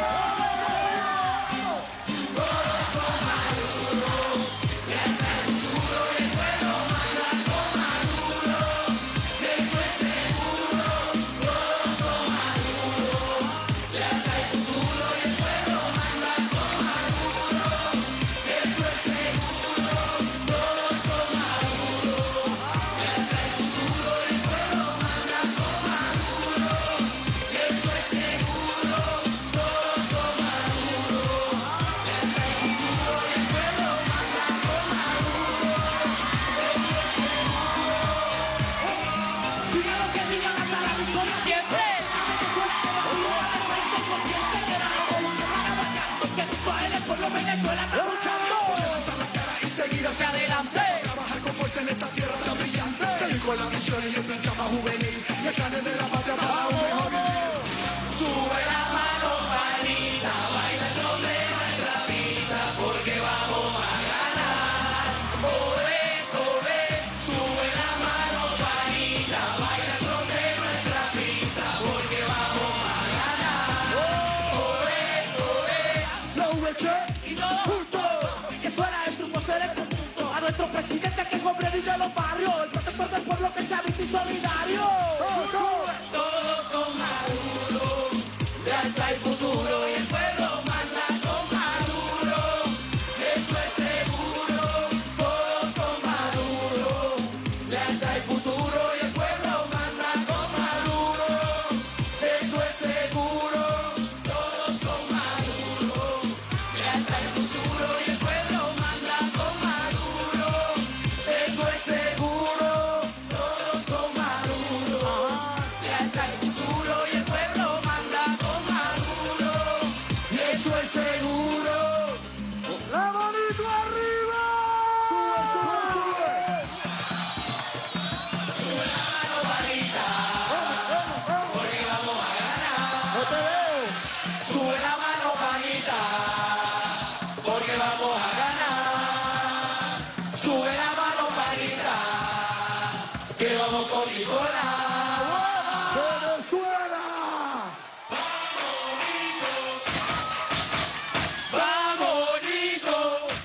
Venezuela está luchando por levantar la cara y seguir hacia adelante. Trabajar con fuerza en esta tierra tan brillante. Seguir con la misión y el plan chapa juvenil y el carnet de la patria para un mejor vivir. Sube la mano, panita, baila el son de nuestra vida, porque vamos a ganar. Olé, olé, sube la mano, panita, baila el son de nuestra vida, porque vamos a ganar. Olé, olé, la V H y todos juntos, que suena el triunfo ser el conjunto. A nuestro presidente que es hombre de los barrios, el protector del pueblo que es chavista y solidario. Todos son Maduro, de alta y futuro, y el pueblo manda con Maduro. Eso es seguro, todos son Maduro, de alta y futuro, y el pueblo manda con Maduro. Eso es seguro, todos son Maduro, de alta y futuro, y el pueblo manda con Maduro. Eso es seguro, todos son Maduro, de alta y futuro, y el pueblo manda con Maduro. Eso es seguro. ¡La manito arriba! ¡Sube, sube, sube! Sube la mano, panita, porque vamos a ganar. ¡No te veo! Sube la mano, panita, porque vamos a ganar. Sube la mano, panita, que vamos con Nicolás. ¡Venezuela! ¡Vamos, Nico!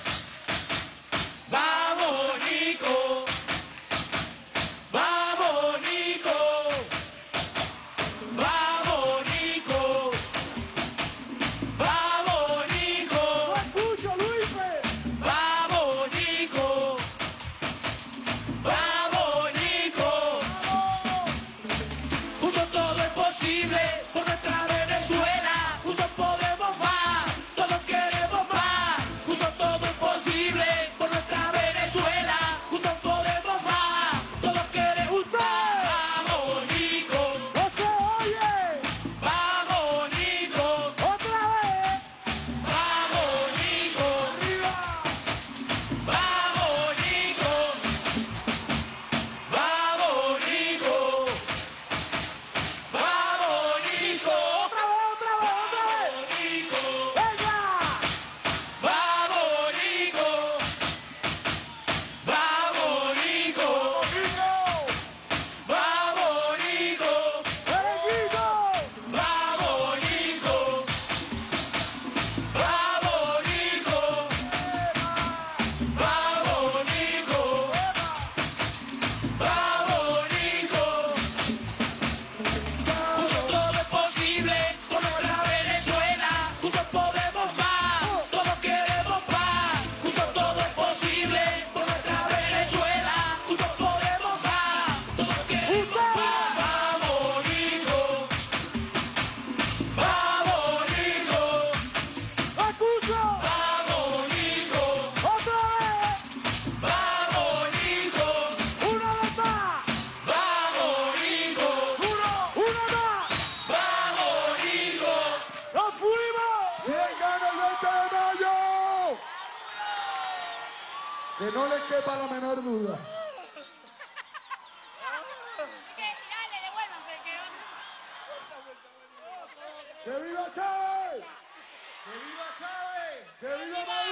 ¡Vamos, Nico! ¡Vamos, Nico! ¡Vamos, Nico! ¡Vamos, Nico! ¡No escucho, Luis! ¡Vamos, Nico! ¡Vamos, Nico! Que no les quepa la menor duda. Dale, devuélvanse, que... ¡Que viva Chávez! ¡Que viva Chávez! ¡Que viva Maduro!